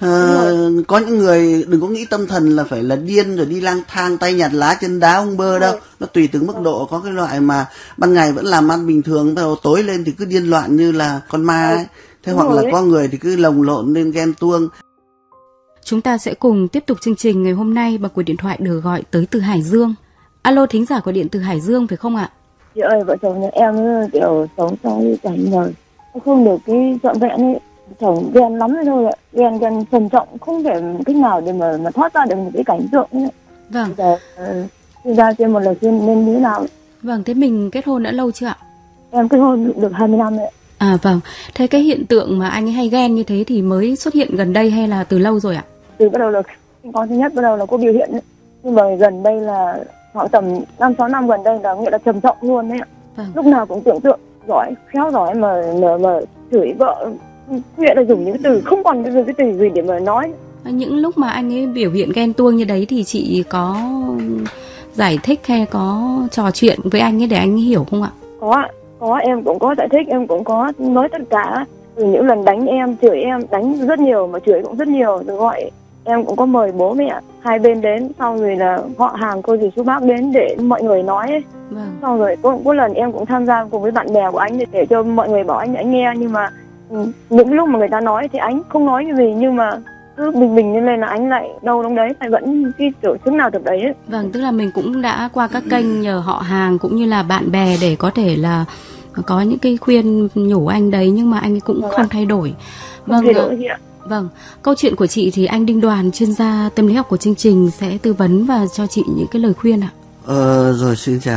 Có những người đừng có nghĩ tâm thần là phải là điên rồi đi lang thang tay nhặt lá chân đá ông bơ đâu. Nó tùy từng mức độ. Có cái loại mà ban ngày vẫn làm ăn bình thường, bắt đầu tối lên thì cứ điên loạn như là con ma ấy. Thế hoặc là có người thì cứ lồng lộn lên ghen tuông. Chúng ta sẽ cùng tiếp tục chương trình ngày hôm nay bằng cuộc điện thoại được gọi tới từ Hải Dương. Alo, thính giả gọi điện từ Hải Dương phải không ạ? Chị ơi, vợ chồng nhà em kiểu sống trong cảnh rồi không được cái trọn vẹn ấy. Chồng ghen lắm rồi thôi ạ, ghen trầm trọng, không thể cách nào để mà thoát ra được một cái cảnh tượng ấy. Vâng. Bây giờ ra trên một lời khuyên nên như thế nào? Vâng, thế mình kết hôn đã lâu chưa ạ? Em kết hôn được 20 năm rồi ạ. À vâng, thế cái hiện tượng mà anh ấy hay ghen như thế thì mới xuất hiện gần đây hay là từ lâu rồi ạ? Từ bắt đầu là con thứ nhất bắt đầu là có biểu hiện ấy. Nhưng mà gần đây là khoảng tầm 5-6 năm gần đây là nghĩa là trầm trọng luôn đấy ạ. Vâng. Lúc nào cũng tưởng tượng giỏi, khéo giỏi mà chửi vợ, nghĩa là dùng những cái từ không còn cái từ gì để mà nói. Những lúc mà anh ấy biểu hiện ghen tuông như đấy thì chị có giải thích hay có trò chuyện với anh ấy để anh ấy hiểu không ạ? Có, em cũng có giải thích, em cũng có nói tất cả. Từ những lần đánh em, chửi em, đánh rất nhiều mà chửi cũng rất nhiều, rồi gọi em cũng có mời bố mẹ hai bên đến, xong rồi là họ hàng cô dì chú bác đến để mọi người nói ấy. Vâng. Xong rồi có lần em cũng tham gia cùng với bạn bè của anh để cho mọi người bảo anh nghe, nhưng mà những lúc mà người ta nói thì anh không nói cái gì, nhưng mà cứ bình như lên là anh lại đâu đúng đấy, phải vẫn cái tổ chức nào được đấy ấy. Vâng, tức là mình cũng đã qua các kênh nhờ họ hàng cũng như là bạn bè để có thể là có những cái khuyên nhủ anh đấy, nhưng mà anh ấy cũng không thay đổi. Vâng, vâng, câu chuyện của chị thì anh Đinh Đoàn, chuyên gia tâm lý học của chương trình sẽ tư vấn và cho chị những cái lời khuyên ạ. Rồi xin chào.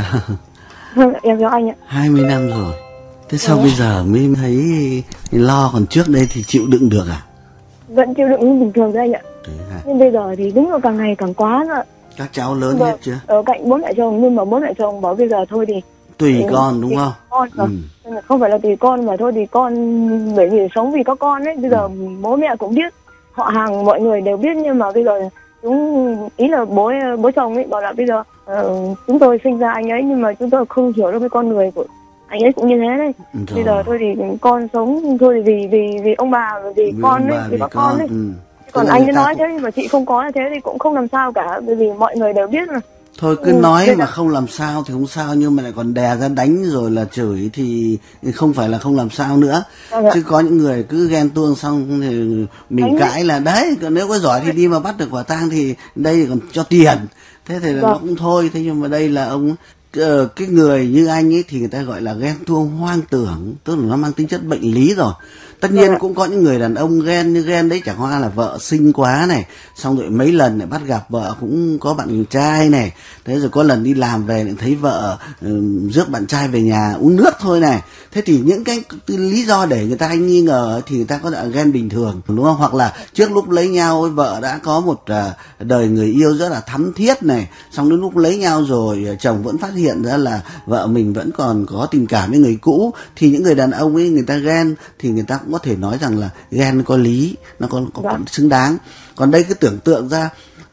Em chào anh ạ. 20 năm rồi. Thế sao bây giờ mới thấy lo, còn trước đây thì chịu đựng được à? Vẫn chịu đựng như bình thường đấy anh ạ. Nhưng bây giờ thì đúng là càng ngày càng quá rồi. Các cháu lớn hết chưa? Ở cạnh bố mẹ chồng, nhưng mà bố mẹ chồng bảo bây giờ thôi thì tùy con đúng không? Con không phải là tùy con mà thôi thì con bởi vì sống vì có con ấy. Bây giờ bố mẹ cũng biết, họ hàng mọi người đều biết, nhưng mà bây giờ chúng ý là bố chồng ấy bảo là bây giờ chúng tôi sinh ra anh ấy nhưng mà chúng tôi không hiểu được cái con người của anh ấy cũng như thế đấy. Bây giờ thôi thì con sống thôi thì vì ông bà, vì con ấy, vì các con ấy. Còn anh ấy nói thế nhưng mà chị không có như thế thì cũng không làm sao cả, bởi vì mọi người đều biết mà. Thôi cứ nói mà không làm sao thì không sao, nhưng mà lại còn đè ra đánh rồi là chửi thì không phải là không làm sao nữa. Chứ có những người cứ ghen tuông xong thì mình cãi là đấy, còn nếu có giỏi thì đi mà bắt được quả tang thì đây còn cho tiền. Thế thì là nó cũng thôi. Thế nhưng mà đây là ông cái người như anh ấy thì người ta gọi là ghen tuông hoang tưởng, tức là nó mang tính chất bệnh lý rồi. Tất nhiên cũng có những người đàn ông ghen, như ghen đấy chẳng qua là vợ xinh quá này, xong rồi mấy lần lại bắt gặp vợ cũng có bạn trai này, thế rồi có lần đi làm về lại thấy vợ rước bạn trai về nhà uống nước thôi này. Thế thì những cái lý do để người ta hay nghi ngờ thì người ta có thể ghen bình thường, đúng không? Hoặc là trước lúc lấy nhau vợ đã có một đời người yêu rất là thắm thiết này, xong đến lúc lấy nhau rồi chồng vẫn phát hiện ra là vợ mình vẫn còn có tình cảm với người cũ, thì những người đàn ông ấy người ta ghen thì người ta cũng có thể nói rằng là ghen có lý, nó còn xứng đáng. Còn đây cứ tưởng tượng ra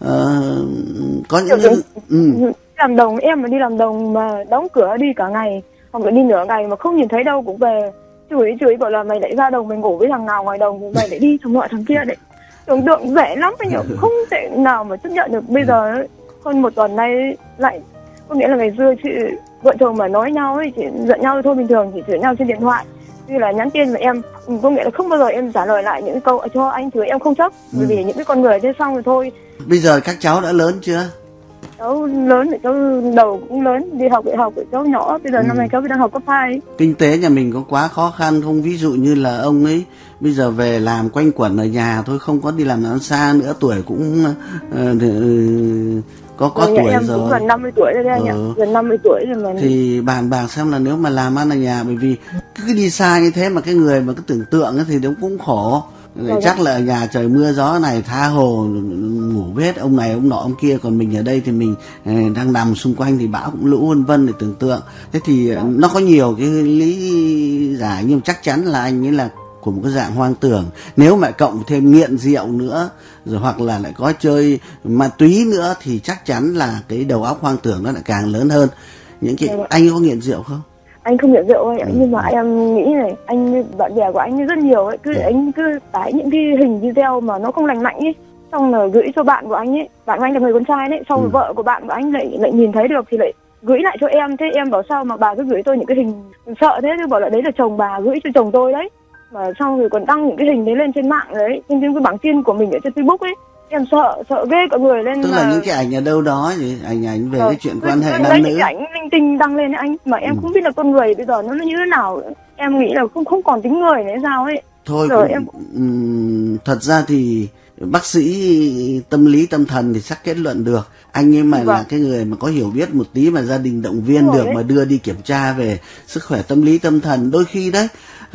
có những làm đồng, em mà đi làm đồng mà đóng cửa đi cả ngày hoặc là đi nửa ngày mà không nhìn thấy đâu cũng về chửi bảo là mày lại ra đồng mày ngủ với thằng nào ngoài đồng, mày lại đi thằng nọ thằng kia đấy. Tưởng tượng dễ lắm phải nhỉ, không thể nào mà chấp nhận được. Bây giờ hơn một tuần nay lại, có nghĩa là ngày xưa chị vợ chồng mà nói nhau ấy, chỉ giận nhau thôi bình thường, chỉ chửi nhau trên điện thoại, như là nhắn tin mà em có nghĩa là không bao giờ em trả lời lại những câu cho anh chửi em không chấp, bởi vì những cái con người thế xong rồi thôi. Bây giờ các cháu đã lớn chưa? Cháu lớn thì cháu đầu cũng lớn, đi học đại học, cháu nhỏ bây giờ năm nay cháu đang học cấp 2. Kinh tế nhà mình có quá khó khăn không? Ví dụ như là ông ấy bây giờ về làm quanh quẩn ở nhà thôi, không có đi làm ăn xa nữa, tuổi cũng có tuổi em rồi. Cũng gần 50 tuổi rồi đấy anh ạ, gần 50 tuổi rồi mà. Thì bàn bạc xem là nếu mà làm ăn ở nhà, bởi vì cứ đi xa như thế mà cái người mà cứ tưởng tượng thì nó cũng khổ. Chắc là ở nhà trời mưa gió này tha hồ ngủ hết ông này ông nọ ông kia, còn mình ở đây thì mình đang nằm xung quanh thì bão cũng lũ vân vân để tưởng tượng. Thế thì nó có nhiều cái lý giải, nhưng chắc chắn là anh ấy là của một cái dạng hoang tưởng. Nếu mà cộng thêm nghiện rượu nữa, rồi hoặc là lại có chơi ma túy nữa thì chắc chắn là cái đầu óc hoang tưởng nó lại càng lớn hơn. Những cái anh có nghiện rượu không? anh không nghiện rượu ấy, nhưng mà em nghĩ này, anh bạn bè của anh rất nhiều ấy, anh cứ tải những cái hình video mà nó không lành mạnh ấy, xong là gửi cho bạn của anh ấy, bạn của anh là người con trai đấy, xong rồi vợ của bạn của anh lại nhìn thấy được thì lại gửi lại cho em. Thế em bảo sao mà bà cứ gửi tôi những cái hình sợ thế, tôi bảo là đấy là chồng bà gửi cho chồng tôi đấy, mà xong rồi còn đăng những cái hình đấy lên trên mạng đấy, trên cái bảng tin của mình ở trên Facebook ấy. Em sợ ghê cả người lên. Tức là những cái ảnh ở đâu đó gì, ảnh về cái chuyện quan hệ nam nữ, những cái ảnh linh tinh đăng lên ấy anh, mà em không biết là con người bây giờ nó như thế nào. Em nghĩ là không còn tính người nữa sao ấy. Thôi cũng, thật ra thì bác sĩ tâm lý tâm thần thì chắc kết luận được. Anh ấy mà là cái người mà có hiểu biết một tí mà gia đình động viên được mà đưa đi kiểm tra về sức khỏe tâm lý tâm thần. Đôi khi đấy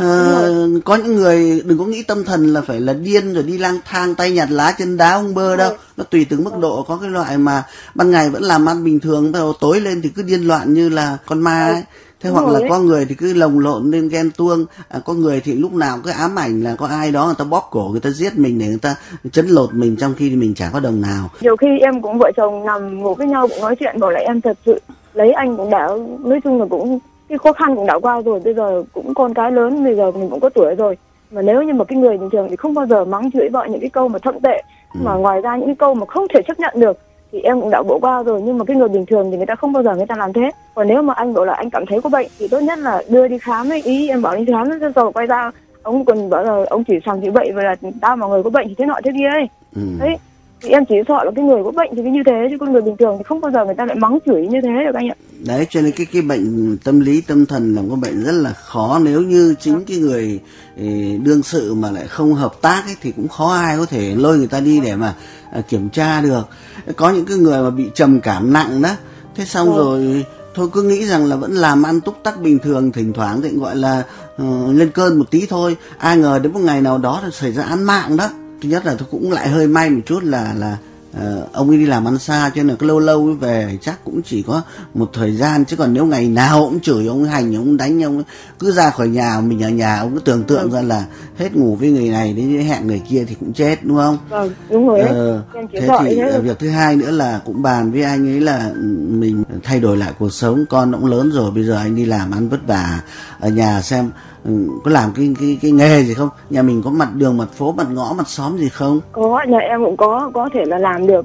có những người đừng có nghĩ tâm thần là phải là điên rồi đi lang thang tay nhặt lá chân đá ông bơ đâu. Nó tùy từng mức độ. Có cái loại mà ban ngày vẫn làm ăn bình thường, bắt đầu tối lên thì cứ điên loạn như là con ma ấy. Thế hoặc là có người thì cứ lồng lộn lên ghen tuông, có người thì lúc nào cứ ám ảnh là có ai đó người ta bóp cổ, người ta giết mình để người ta chấn lột mình trong khi mình chả có đồng nào. Nhiều khi em cũng vợ chồng nằm ngủ với nhau cũng nói chuyện, bảo là em thật sự lấy anh cũng đã, nói chung là cũng cái khó khăn cũng đã qua rồi, bây giờ cũng con cái lớn, bây giờ mình cũng có tuổi rồi. Mà nếu như mà cái người bình thường thì không bao giờ mắng chửi vợ những cái câu mà thậm tệ, mà ngoài ra những cái câu mà không thể chấp nhận được thì em cũng đã bỏ qua rồi. Nhưng mà cái người bình thường thì người ta không bao giờ người ta làm thế. Còn nếu mà anh bảo là anh cảm thấy có bệnh thì tốt nhất là đưa đi khám ấy. Ý em bảo đi khám rồi quay ra ông còn bảo là ông chỉ sàng chữa bệnh, và là tao mà người có bệnh thì thế nọ thế kia ấy. Đấy thì em chỉ sợ là cái người có bệnh thì như thế, chứ con người bình thường thì không bao giờ người ta lại mắng chửi như thế được anh ạ. Đấy, cho nên cái bệnh tâm lý tâm thần là một bệnh rất là khó. Nếu như chính cái người đương sự mà lại không hợp tác ấy, thì cũng khó ai có thể lôi người ta đi để mà kiểm tra được. Có những cái người mà bị trầm cảm nặng đó, thế xong rồi thôi cứ nghĩ rằng là vẫn làm ăn túc tắc bình thường, thỉnh thoảng thì gọi là lên cơn một tí thôi, ai ngờ đến một ngày nào đó thì xảy ra án mạng đó. Thứ nhất là tôi cũng lại hơi may một chút là ông ấy đi làm ăn xa, cho nên là cái lâu lâu về chắc cũng chỉ có một thời gian, chứ còn nếu ngày nào cũng chửi ông, hành ông, đánh ông, cứ ra khỏi nhà, mình ở nhà ông cứ tưởng tượng ra là hết ngủ với người này đến hẹn người kia thì cũng chết, đúng không? Vâng, đúng rồi đấy. Thế thì việc thứ hai nữa là cũng bàn với anh ấy là mình thay đổi lại cuộc sống, con cũng lớn rồi, bây giờ anh đi làm ăn vất vả, ở nhà xem có làm cái nghề gì không, nhà mình có mặt đường mặt phố mặt ngõ mặt xóm gì không? Có, nhà em cũng có thể là làm được.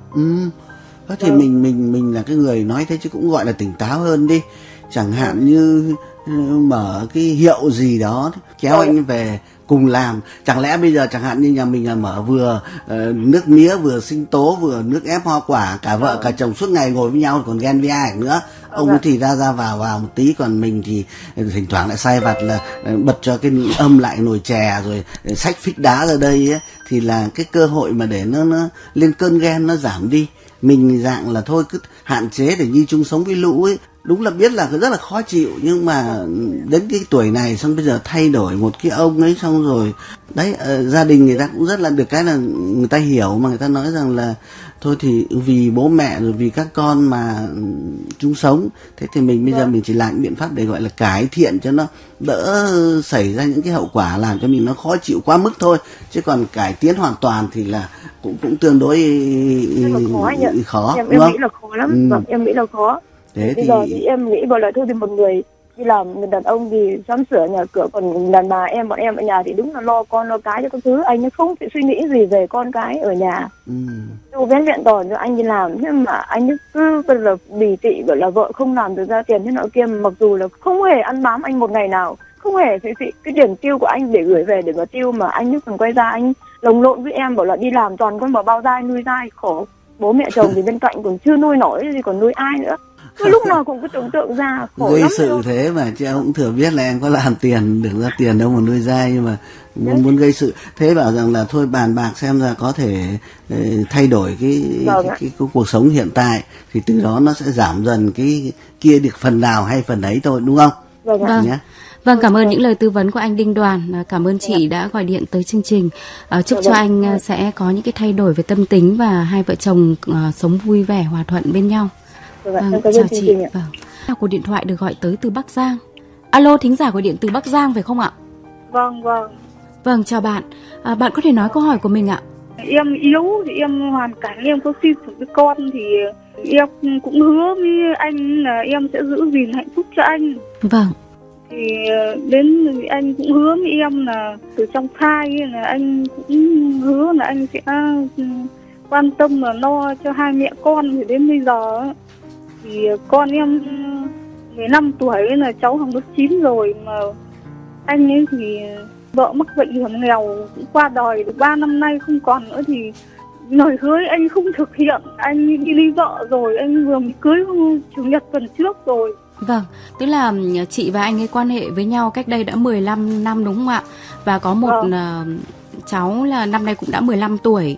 Thế thì mình là cái người nói thế chứ cũng gọi là tỉnh táo hơn đi, chẳng hạn như mở cái hiệu gì đó kéo anh về cùng làm. Chẳng lẽ bây giờ chẳng hạn như nhà mình là mở vừa nước mía, vừa sinh tố, vừa nước ép hoa quả, cả vợ cả chồng suốt ngày ngồi với nhau còn ghen với ai nữa. Ông ấy thì ra vào một tí, còn mình thì thỉnh thoảng lại sai vặt là bật cho cái âm lại nồi chè rồi xách phích đá ra đây ấy, thì là cái cơ hội mà để nó lên cơn ghen nó giảm đi. Mình dạng là thôi cứ hạn chế để như chung sống với lũ ấy. Đúng là biết là rất là khó chịu, nhưng mà đến cái tuổi này xong bây giờ thay đổi một cái ông ấy xong rồi đấy, gia đình người ta cũng rất là được cái là người ta hiểu, mà người ta nói rằng là thôi thì vì bố mẹ rồi vì các con mà chung sống, thế thì mình bây giờ mình chỉ làm những biện pháp để gọi là cải thiện cho nó đỡ xảy ra những cái hậu quả làm cho mình nó khó chịu quá mức thôi, chứ còn cải tiến hoàn toàn thì là cũng tương đối khó. Em nghĩ là khó lắm. Em nghĩ là khó. Thế bây giờ thì em nghĩ bảo là thôi thì một người đi làm, người đàn ông thì sắm sửa nhà cửa, còn đàn bà bọn em ở nhà thì đúng là lo con lo cái cho các thứ. Anh không phải suy nghĩ gì về con cái ở nhà, dù vén vẹn toàn cho anh đi làm, nhưng mà anh cứ là bì tị bảo là vợ không làm được ra tiền thế nọ kia, mặc dù là không hề ăn bám anh một ngày nào, không hề cái tiền tiêu của anh để gửi về để mà tiêu, mà anh còn quay ra anh lồng lộn với em bảo là đi làm toàn con bao dai nuôi dai khổ, bố mẹ chồng thì bên cạnh còn chưa nuôi nổi thì còn nuôi ai nữa. Cứ lúc nào cũng cứ tưởng tượng ra khổ gây lắm sự đâu. thế mà chứ em cũng thừa biết là em có làm tiền được ra tiền đâu mà nuôi dai, nhưng mà muốn gây sự thế, bảo rằng là thôi bàn bạc xem ra có thể thay đổi cái cuộc sống hiện tại, thì từ đó nó sẽ giảm dần cái kia được phần nào hay phần ấy thôi, đúng không? Vâng, cảm ơn những lời tư vấn của anh Đinh Đoàn. Cảm ơn chị đã gọi điện tới chương trình. Chúc cho anh sẽ có những cái thay đổi về tâm tính và hai vợ chồng sống vui vẻ hòa thuận bên nhau. Chào chị. Cuộc điện thoại được gọi tới từ Bắc Giang. Alo, thính giả gọi điện từ Bắc Giang phải không ạ? Vâng, chào bạn. Bạn có thể nói câu hỏi của mình ạ? Em yếu thì em hoàn cảnh em có xin một cái con, thì em cũng hứa với anh là em sẽ giữ gìn hạnh phúc cho anh. Vâng. Thì đến anh cũng hứa với em là từ trong thai là anh cũng hứa là anh sẽ quan tâm và lo cho hai mẹ con. Thì đến bây giờ thì con em 15 tuổi là cháu học lớp 9 rồi, mà anh ấy thì vợ mắc bệnh hiểm nghèo cũng qua đời được 3 năm nay không còn nữa, thì lời hứa anh không thực hiện. Anh đi lấy vợ rồi, anh vừa mới cưới chủ nhật tuần trước rồi. Vâng, tức là chị và anh ấy quan hệ với nhau cách đây đã 15 năm đúng không ạ? Và có một cháu là năm nay cũng đã 15 tuổi.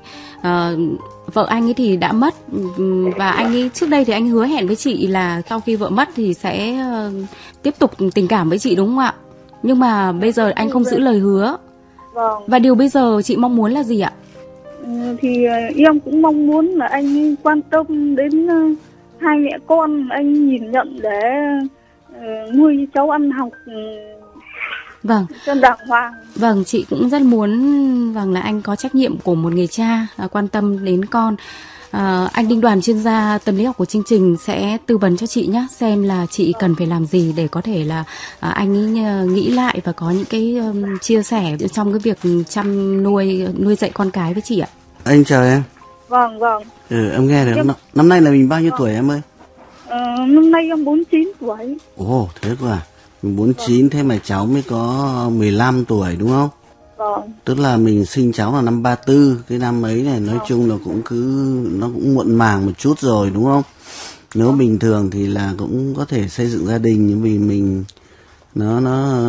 Vợ anh ấy thì đã mất, và anh ấy trước đây thì anh hứa hẹn với chị là sau khi vợ mất thì sẽ tiếp tục tình cảm với chị đúng không ạ? Nhưng mà bây giờ anh không giữ lời hứa. Vâng. Và điều bây giờ chị mong muốn là gì ạ? Thì em cũng mong muốn là anh quan tâm đến hai mẹ con, anh nhìn nhận để nuôi cháu ăn học Vâng. cho đàng hoàng. Vâng, chị cũng rất muốn là anh có trách nhiệm của một người cha quan tâm đến con. Anh Đinh Đoàn, chuyên gia tâm lý học của chương trình sẽ tư vấn cho chị nhé, xem là chị cần phải làm gì để có thể là anh ấy nghĩ lại và có những cái chia sẻ trong cái việc chăm nuôi dạy con cái với chị ạ. Anh chào em. Vâng. Em nghe được. Năm nay là mình bao nhiêu tuổi em ơi? Năm nay em 49 tuổi. Ồ, thế cơ à? Mình 49, thế mà cháu mới có 15 tuổi đúng không? Vâng. Tức là mình sinh cháu là năm 34, cái năm ấy này nói chung là nó cũng muộn màng một chút rồi đúng không? Nếu bình thường thì là cũng có thể xây dựng gia đình, nhưng vì mình nó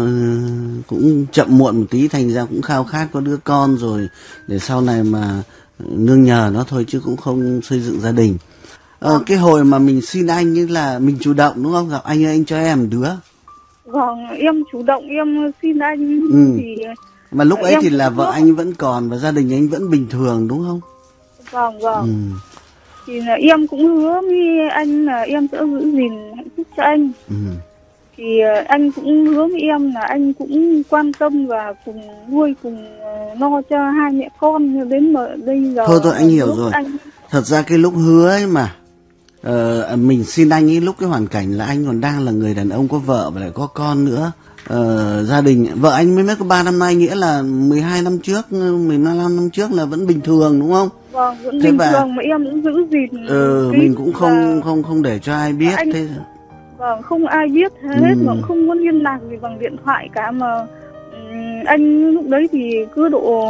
cũng chậm muộn một tí, thành ra cũng khao khát có đứa con rồi để sau này mà nương nhờ nó thôi, chứ cũng không xây dựng gia đình. Cái hồi mà mình xin anh ấy là mình chủ động đúng không? Gặp anh ơi anh cho em đứa. Vâng, em chủ động em xin anh. Thì mà lúc ấy thì là vợ anh vẫn còn và gia đình anh vẫn bình thường đúng không? Vâng. Thì là em cũng hứa với anh là em sẽ giữ gìn hạnh phúc cho anh. Thì anh cũng hứa với em là anh cũng quan tâm và cùng nuôi, cùng lo cho hai mẹ con đến bây giờ. Thôi anh hiểu rồi. Thật ra cái lúc hứa ấy mà mình xin anh ấy lúc cái hoàn cảnh là anh còn đang là người đàn ông có vợ và lại có con nữa. Gia đình vợ anh mới có 3 năm nay, nghĩa là 12 năm trước, 15 năm trước là vẫn bình thường đúng không? Vâng, vẫn bình thường mà em cũng giữ gìn. Mình cũng không để cho ai biết. Thế vâng, không ai biết hết, mà cũng không muốn liên lạc gì bằng điện thoại cả. Mà anh lúc đấy thì cứ độ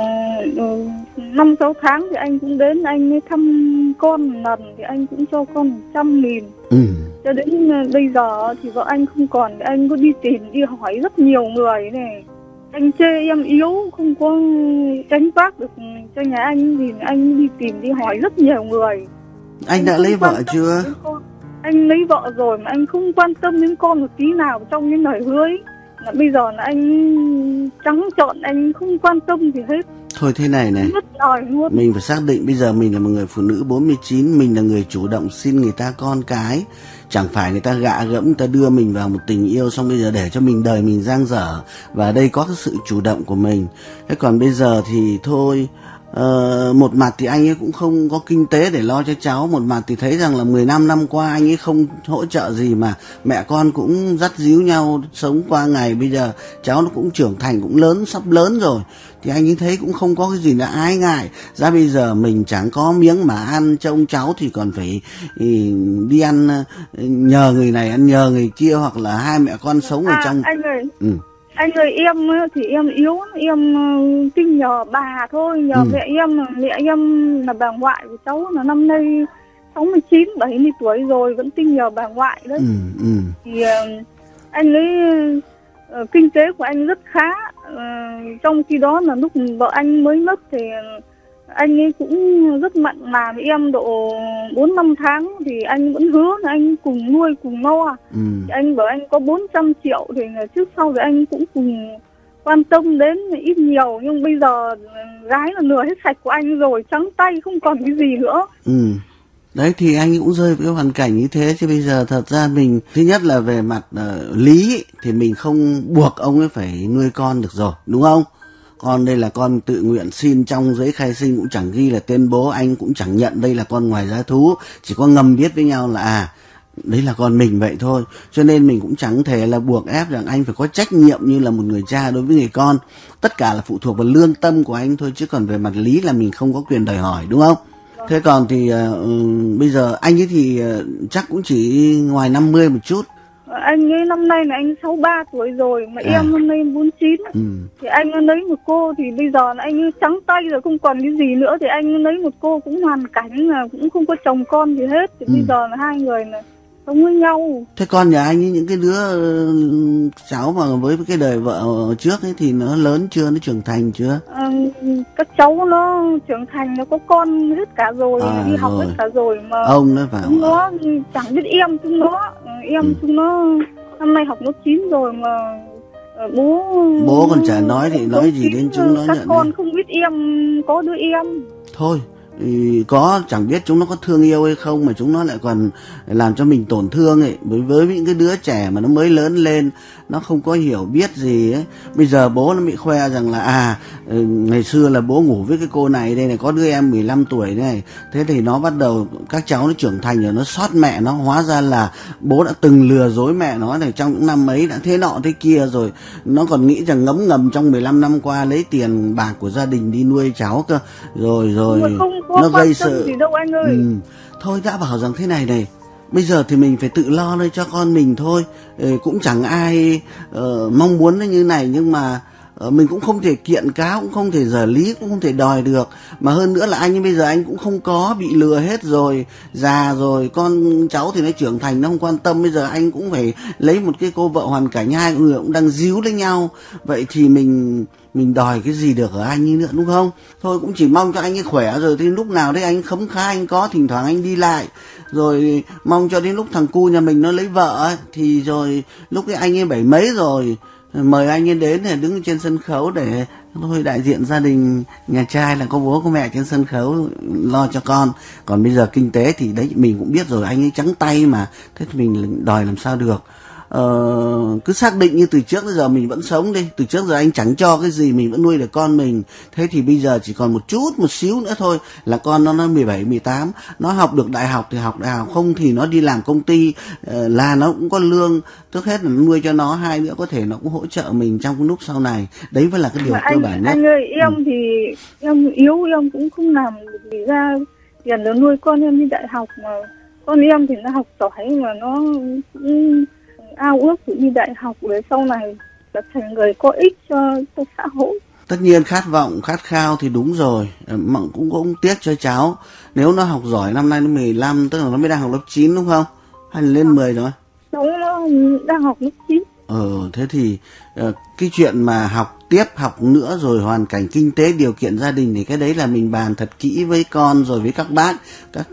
5-6 tháng thì anh cũng đến anh thăm con một lần, thì anh cũng cho con 100.000. Cho đến bây giờ thì vợ anh không còn, thì anh có đi tìm đi hỏi rất nhiều người này. Anh chê em yếu, không có tránh vác được cho nhà anh, thì anh đi tìm đi hỏi rất nhiều người. Anh đã lấy vợ chưa? Anh lấy vợ rồi mà anh không quan tâm đến con một tí nào trong những lời hứa ấy. Mà bây giờ là anh trắng trợn, anh không quan tâm gì hết. Thôi thế này, mình phải xác định bây giờ mình là một người phụ nữ 49, mình là người chủ động xin người ta con cái. Chẳng phải người ta gạ gẫm, người ta đưa mình vào một tình yêu xong bây giờ để cho mình đời mình dang dở. Và đây có cái sự chủ động của mình. Thế còn bây giờ thì thôi, một mặt thì anh ấy cũng không có kinh tế để lo cho cháu, một mặt thì thấy rằng là 15 năm qua anh ấy không hỗ trợ gì mà mẹ con cũng dắt díu nhau sống qua ngày. Bây giờ cháu nó cũng trưởng thành, cũng lớn, sắp lớn rồi, thì anh ấy thấy cũng không có cái gì là ái ngại. Ra bây giờ mình chẳng có miếng mà ăn, trông cháu thì còn phải đi ăn nhờ người này ăn nhờ người kia, hoặc là hai mẹ con sống ở trong. Anh ơi, em thì em yếu, em tin nhờ bà thôi, nhờ mẹ em là bà ngoại của cháu, là năm nay 69-70 tuổi rồi, vẫn tin nhờ bà ngoại đấy. Thì anh ấy kinh tế của anh rất khá, trong khi đó là lúc vợ anh mới mất thì anh ấy cũng rất mặn mà với em độ 4-5 tháng, thì anh vẫn hứa là anh cùng nuôi cùng lo. Thì anh bảo anh có 400 triệu thì trước sau thì anh cũng cùng quan tâm đến ít nhiều, nhưng bây giờ gái là lừa hết sạch của anh rồi, trắng tay không còn cái gì nữa. Đấy thì anh cũng rơi vào cái hoàn cảnh như thế, chứ bây giờ thật ra mình thứ nhất là về mặt lý thì mình không buộc ông ấy phải nuôi con được rồi, đúng không? Con đây là con tự nguyện xin, trong giấy khai sinh cũng chẳng ghi là tên bố, anh cũng chẳng nhận đây là con ngoài giá thú, chỉ có ngầm biết với nhau là đấy là con mình vậy thôi, cho nên mình cũng chẳng thể là buộc ép rằng anh phải có trách nhiệm như là một người cha đối với người con. Tất cả là phụ thuộc vào lương tâm của anh thôi, chứ còn về mặt lý là mình không có quyền đòi hỏi, đúng không? Thế còn thì bây giờ anh ấy thì chắc cũng chỉ ngoài 50 một chút. Anh ấy năm nay là anh 63 tuổi rồi, mà em năm nay 49. Thì anh ấy lấy một cô thì bây giờ là anh ấy trắng tay rồi, không còn cái gì nữa. Thì anh ấy lấy một cô cũng hoàn cảnh là cũng không có chồng con gì hết. Thì bây giờ là hai người là sống với nhau. Thế con nhà anh ấy, những cái đứa cháu mà với cái đời vợ trước ấy thì nó lớn chưa, nó trưởng thành chưa? Các cháu nó trưởng thành, nó có con hết cả rồi, đi học hết cả rồi mà ông nó vào chúng nó chẳng biết em chúng nó. Chúng nó năm nay học lớp 9 rồi mà bố còn chả nói thì nói gì đến chúng nó. Các con không biết em có đứa em. Thôi có chẳng biết chúng nó có thương yêu hay không mà chúng nó lại còn làm cho mình tổn thương ấy. Với những cái đứa trẻ mà nó mới lớn lên, nó không có hiểu biết gì ấy. Bây giờ bố nó bị khoe rằng là ngày xưa là bố ngủ với cái cô này đây này, có đứa em 15 tuổi này. Thế thì nó bắt đầu, các cháu nó trưởng thành rồi, nó xót mẹ nó, hóa ra là bố đã từng lừa dối mẹ nó này trong những năm ấy, đã thế nọ thế kia rồi. Nó còn nghĩ rằng ngấm ngầm trong 15 năm qua lấy tiền bạc của gia đình đi nuôi cháu cơ. Rồi nó gây sự gì đâu anh ơi. Thôi đã bảo rằng thế này, bây giờ thì mình phải tự lo cho con mình thôi. Cũng chẳng ai mong muốn nó như này, nhưng mà mình cũng không thể kiện cáo, cũng không thể giở lý, cũng không thể đòi được. Mà hơn nữa là anh bây giờ anh cũng không có bị lừa hết rồi, già rồi, con cháu thì nó trưởng thành, nó không quan tâm. Bây giờ anh cũng phải lấy một cái cô vợ hoàn cảnh, hai người cũng đang díu lấy nhau. Vậy thì mình đòi cái gì được ở anh ấy nữa, đúng không? Thôi cũng chỉ mong cho anh ấy khỏe, rồi thì lúc nào đấy anh khấm khá, anh có thỉnh thoảng anh đi lại, rồi mong cho đến lúc thằng cu nhà mình nó lấy vợ ấy, thì rồi lúc ấy anh ấy 70 mấy rồi, mời anh ấy đến để đứng trên sân khấu để thôi đại diện gia đình nhà trai là có bố có mẹ trên sân khấu lo cho con. Còn bây giờ kinh tế thì đấy mình cũng biết rồi, anh ấy trắng tay mà, thế thì mình đòi làm sao được. Cứ xác định như từ trước đến giờ mình vẫn sống đi, từ trước giờ anh chẳng cho cái gì, mình vẫn nuôi được con mình. Thế thì bây giờ chỉ còn một xíu nữa thôi là con nó 17, 18, nó học được đại học thì học đại học, không thì nó đi làm công ty, là nó cũng có lương. Trước hết là nuôi cho nó, hai nữa có thể nó cũng hỗ trợ mình trong cái lúc sau này. Đấy mới là cái điều cơ bản nhất. Anh ơi, em thì em yếu, em cũng không làm được gì ra tiền để nuôi con em đi đại học, mà con em thì nó học giỏi mà nó cũng ao ước tự đi đại học để sau này trở thành người có ích cho xã hội. Tất nhiên khát vọng, khát khao thì đúng rồi, mà cũng tiếc cho cháu. Nếu nó học giỏi, năm nay nó 15, tức là nó mới đang học lớp 9 đúng không? Hay là lên 10 rồi? Đúng, nó đang học lớp 9. Thế thì cái chuyện mà học tiếp, học nữa, rồi hoàn cảnh kinh tế, điều kiện gia đình thì cái đấy là mình bàn thật kỹ với con, rồi với các bác, các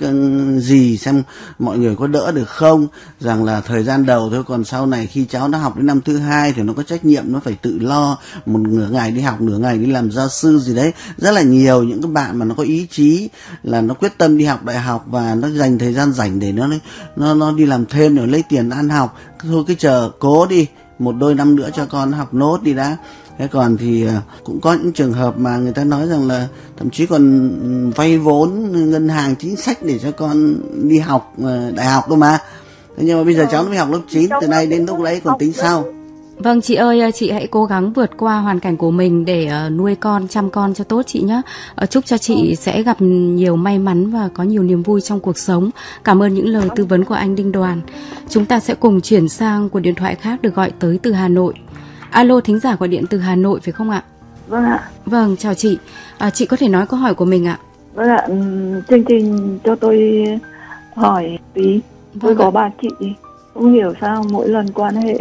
dì xem mọi người có đỡ được không. Rằng là thời gian đầu thôi, còn sau này khi cháu nó học đến năm thứ 2 thì nó có trách nhiệm, nó phải tự lo. Một nửa ngày đi học, nửa ngày đi làm gia sư gì đấy. Rất là nhiều những cái bạn mà nó có ý chí là nó quyết tâm đi học đại học và nó dành thời gian rảnh để nó đi làm thêm rồi lấy tiền ăn học. Thôi cứ chờ cố đi, 1-2 năm nữa cho con học nốt đi đã. Thế còn thì cũng có những trường hợp mà người ta nói rằng là thậm chí còn vay vốn ngân hàng chính sách để cho con đi học đại học cơ mà. Thế nhưng mà bây giờ cháu nó mới học lớp 9, từ nay đến lúc đấy còn tính sau. Vâng chị ơi, chị hãy cố gắng vượt qua hoàn cảnh của mình để nuôi con, chăm con cho tốt chị nhé. Chúc cho chị sẽ gặp nhiều may mắn và có nhiều niềm vui trong cuộc sống. Cảm ơn những lời tư vấn của anh Đinh Đoàn. Chúng ta sẽ cùng chuyển sang cuộc điện thoại khác được gọi tới từ Hà Nội. Alo, thính giả gọi điện từ Hà Nội phải không ạ? Vâng ạ. Vâng, chào chị. Chị có thể nói câu hỏi của mình ạ? Vâng ạ, chương trình cho tôi hỏi tí. Tôi có bà chị, không hiểu sao mỗi lần quan hệ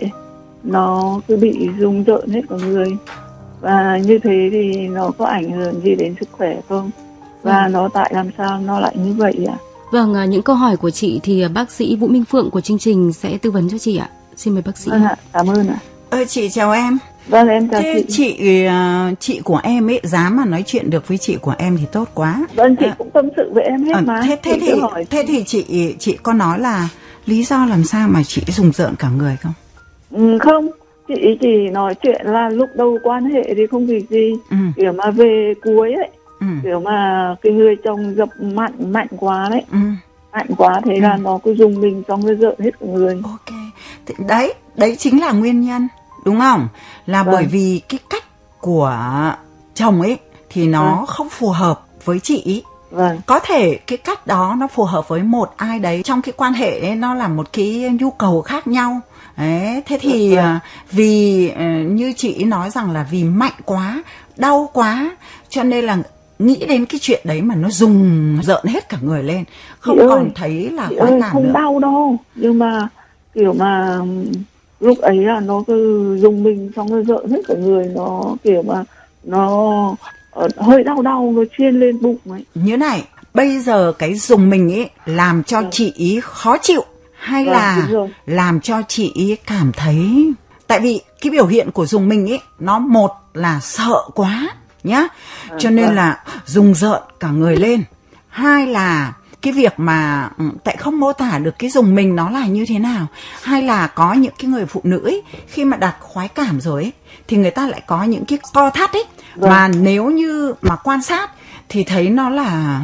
nó cứ bị rung rợn hết cả người. Và như thế thì nó có ảnh hưởng gì đến sức khỏe không? Và nó tại làm sao nó lại như vậy ạ? Vâng, những câu hỏi của chị thì bác sĩ Vũ Minh Phượng của chương trình sẽ tư vấn cho chị ạ. Xin mời bác sĩ. Vâng ạ, cảm ơn ạ. Chị chào em. Vâng, em chào chị. Chị của em ấy, dám mà nói chuyện được với chị của em thì tốt quá. Vâng, chị cũng tâm sự với em hết mà. Thế thì chị có nói là lý do làm sao mà chị rùng rợn cả người không? Không, chị chỉ nói chuyện là lúc đầu quan hệ thì không việc gì, kiểu mà về cuối ấy, kiểu mà cái người chồng dập mạnh quá đấy, mạnh quá, thế là nó cứ dùng mình xong rồi rợn hết cả người. Ok, thì đấy chính là nguyên nhân, đúng không? Là bởi vì cái cách của chồng ấy thì nó không phù hợp với chị ý. Có thể cái cách đó nó phù hợp với một ai đấy trong cái quan hệ ấy, nó là một cái nhu cầu khác nhau. Đấy, thế thì vì như chị nói rằng là vì mạnh quá, đau quá, cho nên là nghĩ đến cái chuyện đấy mà nó rùng rợn hết cả người lên, không còn thấy là khoái cảm không nữa. Đau đâu, nhưng mà kiểu mà lúc ấy là nó cứ rùng mình xong rồi rợn hết cả người, nó kiểu mà nó hơi đau nó chuyên lên bụng ấy. Như này, bây giờ cái rùng mình ấy làm cho chị ý khó chịu hay là làm cho chị ý cảm thấy, tại vì cái biểu hiện của rùng mình ấy nó một là sợ quá nhá, cho nên là rùng rợn cả người lên. Hai là cái việc mà tại không mô tả được cái rùng mình nó là như thế nào. Hay là có những cái người phụ nữ ấy, khi mà đạt khoái cảm rồi ấy, thì người ta lại có những cái co thắt ấy, mà nếu như mà quan sát thì thấy nó là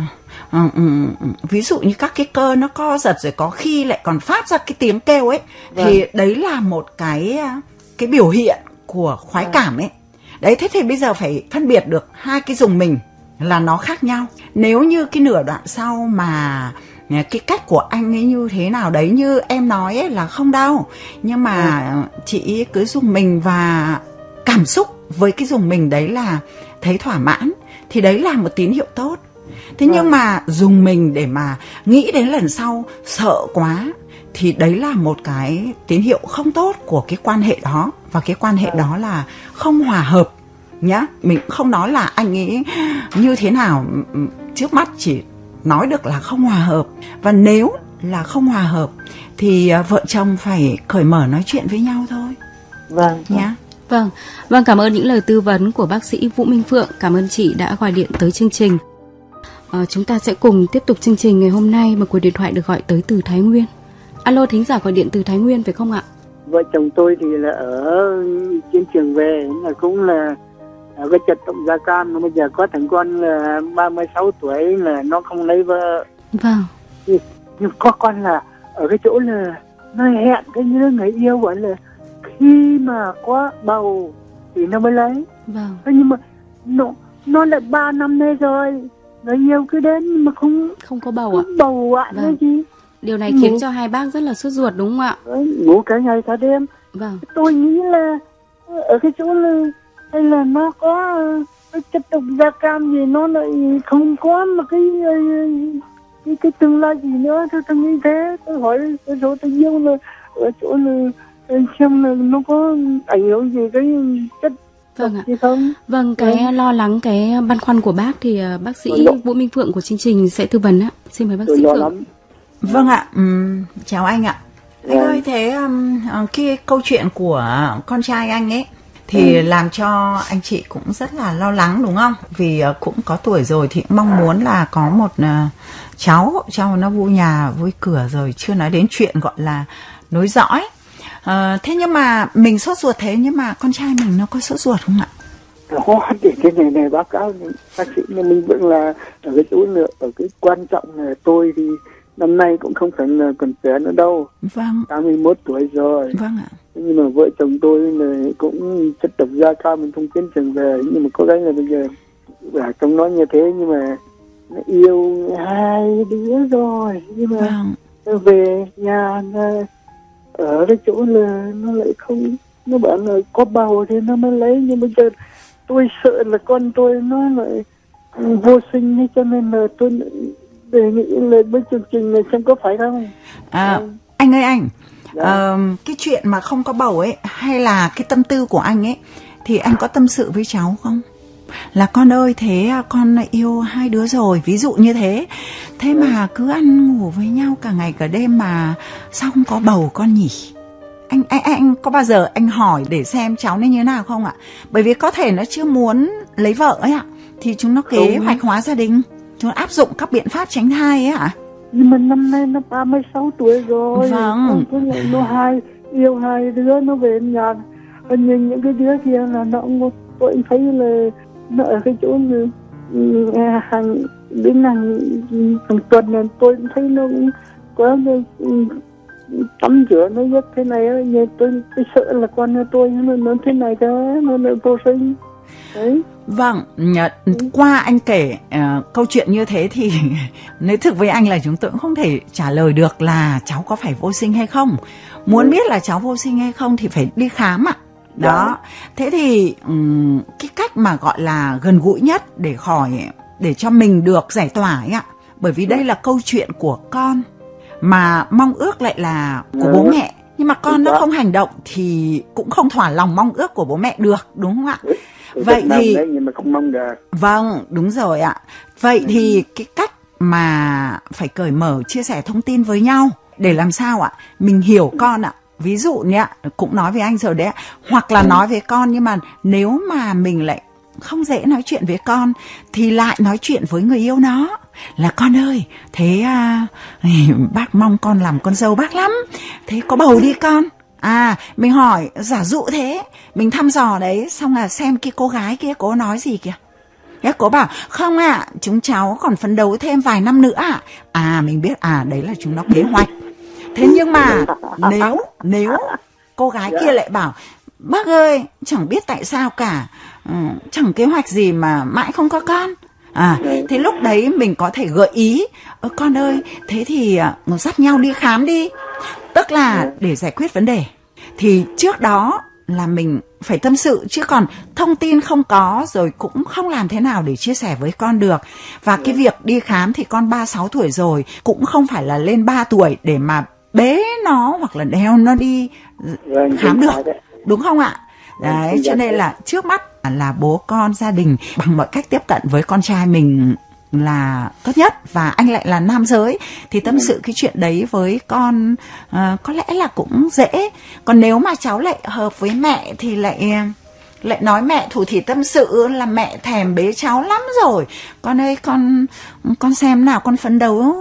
ví dụ như các cái cơ nó co giật, rồi có khi lại còn phát ra cái tiếng kêu ấy, thì đấy là một cái biểu hiện của khoái cảm ấy. Đấy, thế thì bây giờ phải phân biệt được hai cái rùng mình là nó khác nhau. Nếu như cái nửa đoạn sau mà cái cách của anh ấy như thế nào đấy, như em nói ấy, là không đau, nhưng mà chị cứ rùng mình và cảm xúc với cái rùng mình đấy là thấy thỏa mãn, thì đấy là một tín hiệu tốt. Thế nhưng mà dùng mình để mà nghĩ đến lần sau sợ quá, thì đấy là một cái tín hiệu không tốt của cái quan hệ đó. Và cái quan hệ đó là không hòa hợp nhá. Mình không nói là anh ấy như thế nào, trước mắt chỉ nói được là không hòa hợp. Và nếu là không hòa hợp thì vợ chồng phải cởi mở nói chuyện với nhau thôi. Nhá. Vâng, cảm ơn những lời tư vấn của bác sĩ Vũ Minh Phượng. Cảm ơn chị đã gọi điện tới chương trình. Chúng ta sẽ cùng tiếp tục chương trình ngày hôm nay. Một cuộc điện thoại được gọi tới từ Thái Nguyên. Alo, thính giả gọi điện từ Thái Nguyên phải không ạ? Vợ chồng tôi thì là ở chiến trường về, là cũng là ở cái chất động da cam, mà bây giờ có thằng con là 36 tuổi là nó không lấy vợ. Vâng. Nhưng có con là ở cái chỗ là nó hẹn cái người yêu gọi là khi mà có bầu thì nó mới lấy. Vâng. Thế nhưng mà nó là 3 năm nay rồi, người yêu cứ đến nhưng mà không có bầu ạ. Bầu ạ. Vâng. Gì? Điều này khiến cho hai bác rất là sốt ruột đúng không ạ? Ngủ cả ngày cả đêm. Vâng. Tôi nghĩ là ở cái chỗ là hay là nó có cái chất độc da cam gì, nó lại không có một cái tương lai gì nữa. Tôi nghĩ thế. Tôi hỏi cái số tôi yêu là ở chỗ là xem là nó có ảnh hưởng gì cái chất. Vâng ạ. Vâng, cái lo lắng, cái băn khoăn của bác thì bác sĩ Vũ Minh Phượng của chương trình sẽ tư vấn ạ. Xin mời bác sĩ Phượng. Vâng ạ, chào anh ạ. Anh ơi, thế cái câu chuyện của con trai anh ấy thì làm cho anh chị cũng rất là lo lắng đúng không? Vì cũng có tuổi rồi thì cũng mong muốn là có một cháu cho nó vui nhà vui cửa, rồi chưa nói đến chuyện gọi là nối dõi. Thế nhưng mà mình sốt ruột thế, nhưng mà con trai mình nó có sốt ruột không ạ? Thì cái này báo cáo bác sĩ nhưng mình vẫn là ở cái chỗ nữa, ở cái quan trọng là tôi thì năm nay cũng không phải là còn trẻ nữa đâu. Vâng. 81 tuổi rồi. Vâng ạ. Nhưng mà vợ chồng tôi là cũng chất độc da cam, mình không chiến trường về, nhưng mà có cái là bây giờ trong nói như thế, nhưng mà nó yêu 2 đứa rồi, nhưng mà về nhà ở cái chỗ là nó lại không, nó bảo là có bầu thì nó mới lấy, nhưng bây giờ tôi sợ là con tôi nó lại vô sinh, cho nên là tôi đề nghị là với chương trình này xem có phải không. Anh ơi anh, cái chuyện mà không có bầu ấy, hay là cái tâm tư của anh ấy, thì anh có tâm sự với cháu không? Là con ơi, thế con yêu 2 đứa rồi, ví dụ như thế. Thế mà cứ ăn ngủ với nhau cả ngày cả đêm mà sao không có bầu con nhỉ? Anh có bao giờ anh hỏi để xem cháu nó như thế nào không ạ? Bởi vì có thể nó chưa muốn lấy vợ ấy ạ, thì chúng nó kế hoạch hóa gia đình, chúng nó áp dụng các biện pháp tránh thai ấy ạ. Nhưng mà năm nay nó 36 tuổi rồi. Vâng. Nó yêu 2 đứa, nó về nhà. Nhưng những cái đứa kia là nó tôi thấy là nó ở cái chỗ hàng đến hàng tuần này tôi thấy nó cũng có tắm rửa nó rất thế này ấy. Tôi sợ là con tôi nó thế này thế nó vô sinh đấy. Vâng, qua anh kể câu chuyện như thế thì nói thực với anh là chúng tôi cũng không thể trả lời được là cháu có phải vô sinh hay không. Muốn biết là cháu vô sinh hay không thì phải đi khám ạ. Đó. Thế thì cái cách mà gọi là gần gũi nhất để cho mình được giải tỏa ấy ạ. Bởi vì đây là câu chuyện của con mà mong ước lại là của bố mẹ, nhưng mà con nó không hành động thì cũng không thỏa lòng mong ước của bố mẹ được, đúng không ạ? Vậy thì nhưng mà không mong được. Vâng, đúng rồi ạ. Vậy thì cái cách mà phải cởi mở chia sẻ thông tin với nhau để làm sao ạ? Mình hiểu con ạ. Ví dụ nhé, cũng nói với anh rồi đấy ạ. Hoặc là nói với con, nhưng mà nếu mà mình lại không dễ nói chuyện với con thì lại nói chuyện với người yêu nó là con ơi, thế bác mong con làm con dâu bác lắm, thế có bầu đi con. Mình hỏi giả dụ thế, mình thăm dò đấy, xong là xem cái cô gái kia cô nói gì kìa. Thế cô bảo không ạ, chúng cháu còn phấn đấu thêm vài năm nữa ạ. Mình biết đấy là chúng nó kế hoạch. Thế nhưng mà nếu cô gái kia lại bảo bác ơi, chẳng biết tại sao cả, chẳng kế hoạch gì mà mãi không có con. Thế lúc đấy mình có thể gợi ý con ơi, thế thì dắt nhau đi khám đi. Tức là để giải quyết vấn đề thì trước đó là mình phải tâm sự, chứ còn thông tin không có rồi cũng không làm thế nào để chia sẻ với con được. Và cái việc đi khám thì con 36 tuổi rồi, cũng không phải là lên 3 tuổi để mà bế nó hoặc là đeo nó đi khám được, đúng không ạ? Đấy, cho nên là trước mắt là bố con, gia đình bằng mọi cách tiếp cận với con trai mình là tốt nhất. Và anh lại là nam giới thì tâm sự cái chuyện đấy với con có lẽ là cũng dễ. Còn nếu mà cháu lại hợp với mẹ thì lại nói mẹ thủ thỉ tâm sự là mẹ thèm bế cháu lắm rồi, con ơi, con xem nào, con phấn đấu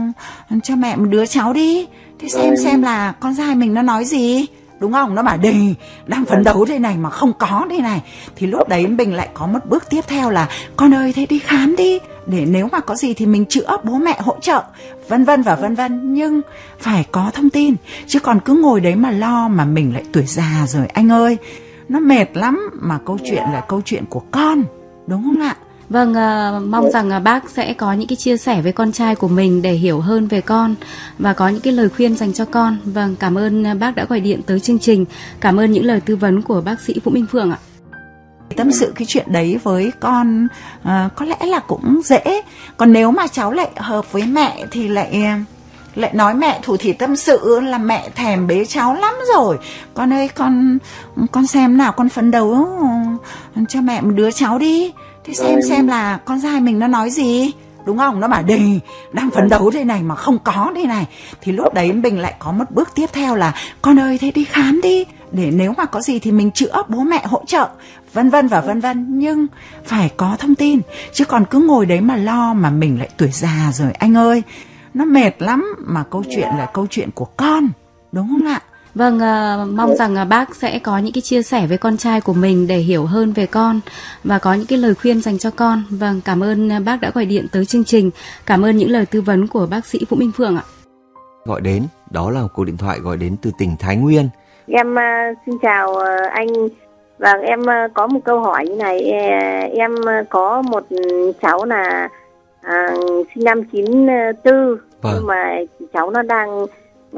cho mẹ một đứa cháu đi, thế xem là con trai mình nó nói gì, đúng không? Nó bảo đây đang phấn đấu đây này mà không có đây này, thì lúc đấy mình lại có một bước tiếp theo là con ơi, thế đi khám đi, để nếu mà có gì thì mình chữa, bố mẹ hỗ trợ, vân vân và vân vân. Nhưng phải có thông tin, chứ còn cứ ngồi đấy mà lo mà mình lại tuổi già rồi anh ơi, nó mệt lắm. Mà câu chuyện là câu chuyện của con, đúng không ạ? Vâng, mong rằng bác sẽ có những cái chia sẻ với con trai của mình để hiểu hơn về con và có những cái lời khuyên dành cho con. Vâng, cảm ơn bác đã gọi điện tới chương trình. Cảm ơn những lời tư vấn của bác sĩ Vũ Minh Phượng ạ. Tâm sự cái chuyện đấy với con có lẽ là cũng dễ. Còn nếu mà cháu lại hợp với mẹ thì lại nói mẹ thủ thỉ tâm sự là mẹ thèm bế cháu lắm rồi, con ơi, con xem nào, con phấn đấu cho mẹ một đứa cháu đi, thế xem là con trai mình nó nói gì, đúng không? Nó bảo đây đang phấn đấu đây này mà không có đây này, thì lúc đấy mình lại có một bước tiếp theo là con ơi, thế đi khám đi, để nếu mà có gì thì mình chữa, bố mẹ hỗ trợ, vân vân và vân vân. Nhưng phải có thông tin, chứ còn cứ ngồi đấy mà lo mà mình lại tuổi già rồi anh ơi, nó mệt lắm. Mà câu chuyện là câu chuyện của con, đúng không ạ? Vâng, mong rằng bác sẽ có những cái chia sẻ với con trai của mình để hiểu hơn về con và có những cái lời khuyên dành cho con. Vâng, cảm ơn bác đã gọi điện tới chương trình. Cảm ơn những lời tư vấn của bác sĩ Vũ Minh Phượng ạ. Gọi đến, đó là một cuộc điện thoại gọi đến từ tỉnh Thái Nguyên. Em xin chào anh. Vâng, em có một câu hỏi như này. Em có một cháu là sinh năm 94. Vâng. Nhưng mà cháu nó đang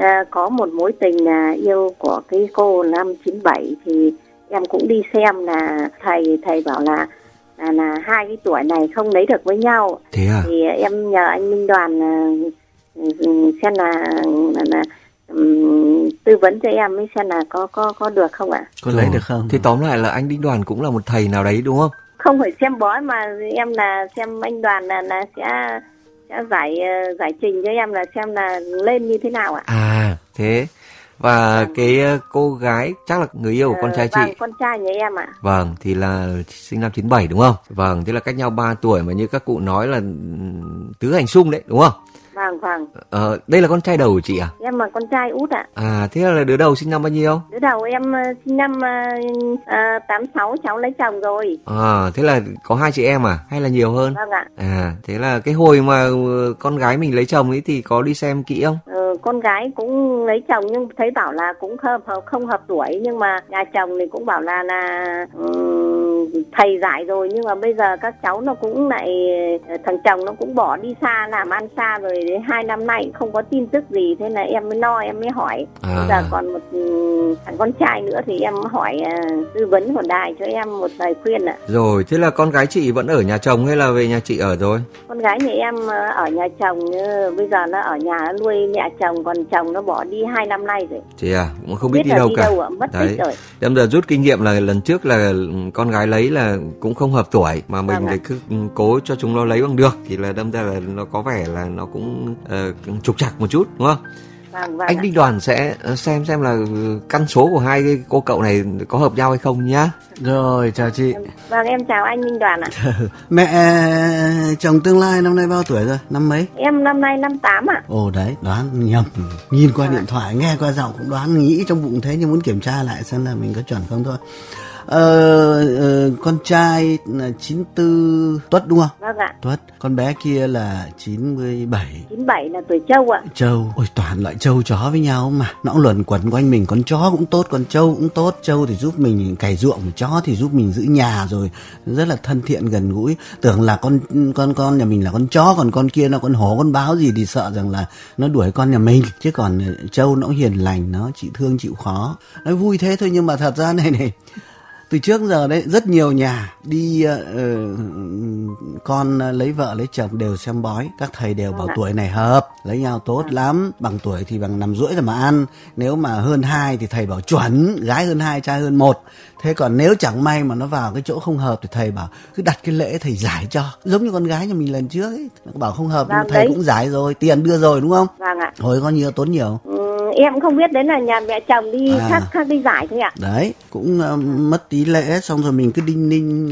có một mối tình là yêu của cái cô năm 97. Thì em cũng đi xem là thầy bảo là hai cái tuổi này không lấy được với nhau. Thế à? Thì em nhờ anh Minh Đoàn xem là tư vấn cho em ấy xem là có được không ạ? Có lấy được không? Thì tóm lại là anh Đinh Đoàn cũng là một thầy nào đấy đúng không? Không phải xem bói mà em là xem anh Đoàn là sẽ giải trình cho em là xem là lên như thế nào ạ? Thế. Và cái cô gái chắc là người yêu của con trai chị. Vâng, con trai nhà em ạ. Vâng, thì là sinh năm 97 đúng không? Vâng, thế là cách nhau 3 tuổi mà như các cụ nói là tứ hành xung đấy đúng không? Vâng. Đây là con trai đầu của chị à? Em là con trai út ạ. Thế là đứa đầu sinh năm bao nhiêu? Đứa đầu em sinh năm 86, cháu lấy chồng rồi. Thế là có 2 chị em à? Hay là nhiều hơn? Vâng ạ. Thế là cái hồi mà con gái mình lấy chồng ấy thì có đi xem kỹ không? Con gái cũng lấy chồng nhưng thấy bảo là cũng không hợp tuổi, nhưng mà nhà chồng thì cũng bảo là thầy giải rồi, nhưng mà bây giờ các cháu nó cũng lại, thằng chồng nó cũng bỏ đi xa, làm ăn xa rồi, đến 2 năm nay không có tin tức gì, thế là em mới em mới hỏi. Bây giờ còn một thằng con trai nữa thì em hỏi tư vấn của đài cho em một lời khuyên ạ. Rồi, thế là con gái chị vẫn ở nhà chồng hay là về nhà chị ở rồi? Con gái nhà em ở nhà chồng, bây giờ nó ở nhà nó nuôi mẹ chồng, còn chồng nó bỏ đi 2 năm nay rồi. Thế à, cũng không biết đi đâu cả. Mất tích rồi. Em giờ rút kinh nghiệm là lần trước là con gái lấy là cũng không hợp tuổi, mà mình thì cứ cố cho chúng nó lấy bằng được, thì là đâm ra là nó có vẻ là nó cũng trục trặc một chút, đúng không? Vâng, anh Đinh Đoàn sẽ xem là căn số của hai cái cô cậu này có hợp nhau hay không nhá. Rồi, chào chị. Vâng, em chào anh Đinh Đoàn ạ. Mẹ chồng tương lai năm nay bao tuổi rồi? Năm mấy? Em năm nay 58 ạ. Ồ đấy, đoán nhầm. Nhìn qua điện thoại, nghe qua giọng cũng đoán, nghĩ trong bụng thế, nhưng muốn kiểm tra lại xem là mình có chuẩn không thôi. Con trai là 94 Tuất đúng không? Vâng ạ. Tuất. Con bé kia là 97. 97 là tuổi trâu ạ. Trâu. Ôi toàn loại trâu chó với nhau mà. Nó cũng luẩn quẩn quanh mình. Con chó cũng tốt, con trâu cũng tốt. Trâu thì giúp mình cày ruộng, chó thì giúp mình giữ nhà rồi. Rất là thân thiện gần gũi. Tưởng là con nhà mình là con chó, còn con kia là con hổ, con báo gì thì sợ rằng là nó đuổi con nhà mình. Chứ còn trâu nó hiền lành, nó chịu thương chịu khó. Nó vui thế thôi, nhưng mà thật ra này từ trước giờ đấy rất nhiều nhà đi con lấy vợ lấy chồng đều xem bói, các thầy đều bảo tuổi này hợp, lấy nhau tốt lắm, bằng tuổi thì bằng nằm duỗi rồi mà ăn, nếu mà hơn 2 thì thầy bảo chuẩn, gái hơn 2 trai hơn 1. Thế còn nếu chẳng may mà nó vào cái chỗ không hợp thì thầy bảo cứ đặt cái lễ thầy giải cho, giống như con gái nhà mình lần trước ấy, bảo không hợp nhưng thầy cũng giải rồi, tiền đưa rồi đúng không? Vâng ạ. Hồi có nhiều tốn nhiều. Em không biết, đấy là nhà mẹ chồng đi khác đi giải thôi ạ. Đấy, cũng mất tí lễ, xong rồi mình cứ đinh ninh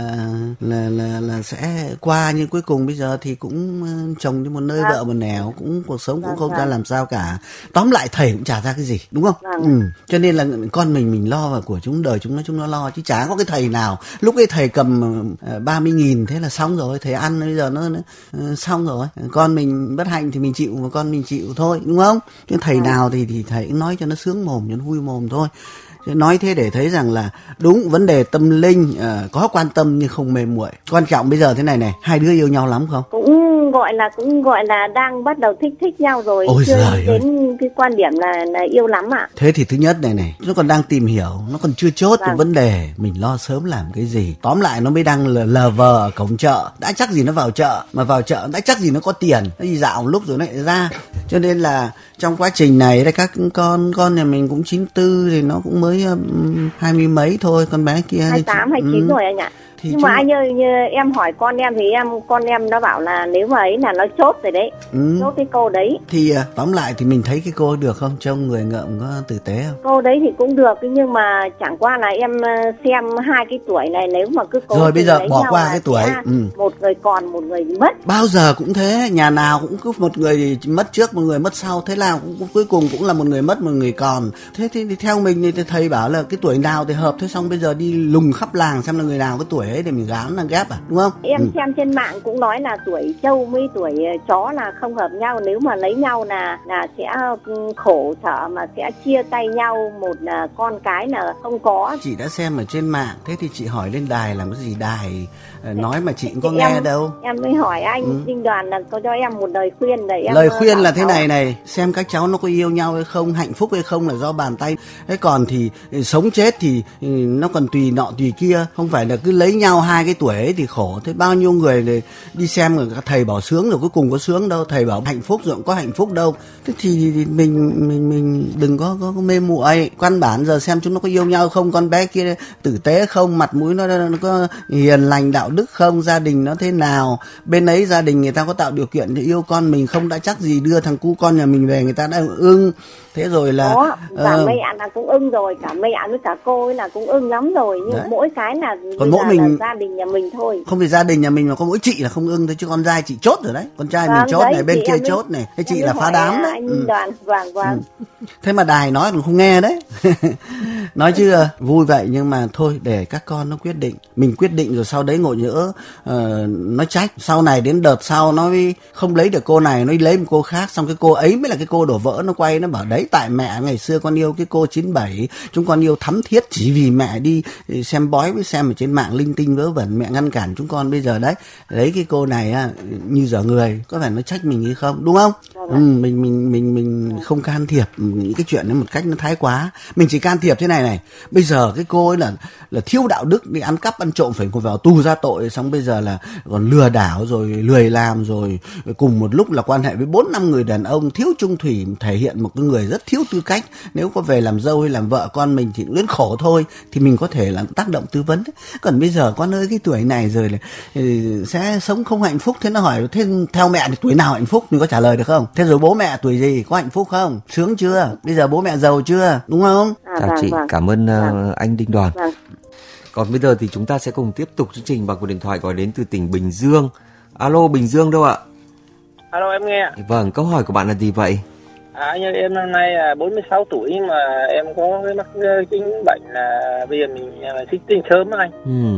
là sẽ qua, nhưng cuối cùng bây giờ thì cũng chồng cho một nơi vợ một nẻo, cũng cuộc sống cũng không ra làm sao cả. Tóm lại thầy cũng chả ra cái gì, đúng không? Cho nên là con mình lo và của chúng đời chúng nó lo, chứ chả có cái thầy nào lúc ấy thầy cầm 30.000 thế là xong rồi, thầy ăn bây giờ nó xong rồi. Con mình bất hạnh thì mình chịu, mà con mình chịu thôi, đúng không? Chứ thầy nào thì thầy cũng nói cho nó sướng mồm, cho nó vui mồm thôi. Nói thế để thấy rằng là đúng, vấn đề tâm linh có quan tâm nhưng không mê muội. Quan trọng bây giờ thế này, hai đứa yêu nhau lắm không? Cũng gọi là đang bắt đầu thích nhau rồi. Ôi chưa đến cái quan điểm là yêu lắm ạ. Thế thì thứ nhất này nó còn đang tìm hiểu, nó còn chưa chốt được vấn đề mình lo sớm làm cái gì. Tóm lại nó mới đang lờ vờ ở cổng chợ, đã chắc gì nó vào chợ, mà vào chợ đã chắc gì nó có tiền, nó đi dạo lúc rồi nó lại ra. Cho nên là trong quá trình này các con nhà mình cũng 94 thì nó cũng mới 20 mấy thôi, con bé kia 28 29 rồi anh ạ. Thì nhưng mà anh ơi, như em hỏi con em thì con em nó bảo là nếu mà ấy là nó chốt rồi đấy, chốt cái cô đấy. Thì tóm lại thì mình thấy cái cô được không, trông người ngợm có tử tế không? Cô đấy thì cũng được, nhưng mà chẳng qua là em xem hai cái tuổi này, nếu mà cứ cố rồi bây giờ bỏ qua cái tuổi, một người còn một người mất. Bao giờ cũng thế, nhà nào cũng cứ một người mất trước một người mất sau, thế nào cũng cuối cùng cũng là một người mất một người còn. Thế thì theo mình thì thầy bảo là cái tuổi nào thì hợp, thế xong bây giờ đi lùng khắp làng xem là người nào cái tuổi ấy để mình gán là ghép đúng không? Em xem trên mạng cũng nói là tuổi trâu với tuổi chó là không hợp nhau, nếu mà lấy nhau là sẽ khổ sở, mà sẽ chia tay nhau, một là con cái là không có. Chị đã xem ở trên mạng, thế thì chị hỏi lên đài làm cái gì, đài nói mà chị cũng có nghe đâu. Em mới hỏi anh Đinh Đoàn là có cho em một lời khuyên để em. Lời khuyên là thế này, xem các cháu nó có yêu nhau hay không, hạnh phúc hay không là do bàn tay. Thế còn thì sống chết thì nó còn tùy nọ tùy kia, không phải là cứ lấy nhau hai cái tuổi ấy thì khổ. Thế bao nhiêu người đi xem rồi các thầy bảo sướng rồi cuối cùng có sướng đâu, thầy bảo hạnh phúc rồi cũng có hạnh phúc đâu. Thế thì mình đừng có mê muội. Căn bản giờ xem chúng nó có yêu nhau không, con bé kia tử tế không, mặt mũi nó có hiền lành đạo đức không, gia đình nó thế nào, bên ấy gia đình người ta có tạo điều kiện để yêu con mình không, đã chắc gì đưa thằng cu con nhà mình về người ta đã ưng. Thế rồi là cả mẹ là cũng ưng rồi, cả mẹ với cả cô ấy là cũng ưng lắm rồi, nhưng mỗi cái là còn mỗi mình mình gia đình nhà mình thôi. Không phải gia đình nhà mình mà có mỗi chị là không ưng thôi, chứ con trai chị chốt rồi đấy. Con trai mình chốt đấy, này, bên kia chốt này. Thế chị là phá đám đấy. Anh Đoàn, vâng. Thế mà đài nói cũng không nghe đấy. Nói chứ vui vậy, nhưng mà thôi để các con nó quyết định. Mình quyết định rồi sau đấy ngộ nhỡ nó trách. Sau này đến đợt sau nó không lấy được cô này, nó lấy một cô khác, xong cái cô ấy mới là cái cô đổ vỡ. Nó quay nó bảo đấy, tại mẹ ngày xưa con yêu cái cô 97, chúng con yêu thắm thiết chỉ vì mẹ đi xem bói với xem ở trên mạng linh tinh vớ vẩn, mẹ ngăn cản chúng con, bây giờ đấy lấy cái cô này như dở người. Có phải nó trách mình hay không, đúng không? Mình không can thiệp những cái chuyện đấy một cách nó thái quá. Mình chỉ can thiệp thế này. Bây giờ cái cô ấy là thiếu đạo đức, đi ăn cắp ăn trộm phải ngồi vào tù ra tội, xong bây giờ là còn lừa đảo rồi lười làm, rồi cùng một lúc là quan hệ với 4-5 người đàn ông, thiếu trung thủy, thể hiện một cái người rất thiếu tư cách. Nếu có về làm dâu hay làm vợ con mình thì cũng khổ thôi, thì mình có thể là tác động tư vấn. Còn bây giờ con ơi, cái tuổi này rồi là sẽ sống không hạnh phúc. Thế nó hỏi thế theo mẹ thì tuổi nào hạnh phúc, mình có trả lời được không? Thế rồi bố mẹ tuổi gì có hạnh phúc không? Sướng chưa? Bây giờ bố mẹ giàu chưa? Đúng không? Chào chị, cảm ơn anh Đinh Đoàn. Còn bây giờ thì chúng ta sẽ cùng tiếp tục chương trình bằng cuộc điện thoại gọi đến từ tỉnh Bình Dương. Alo, Bình Dương đâu ạ? Alo, em nghe. Vâng, câu hỏi của bạn là gì vậy? Như em năm nay 46 tuổi mà em có cái mắc chứng bệnh là bây giờ mình xuất tinh sớm anh.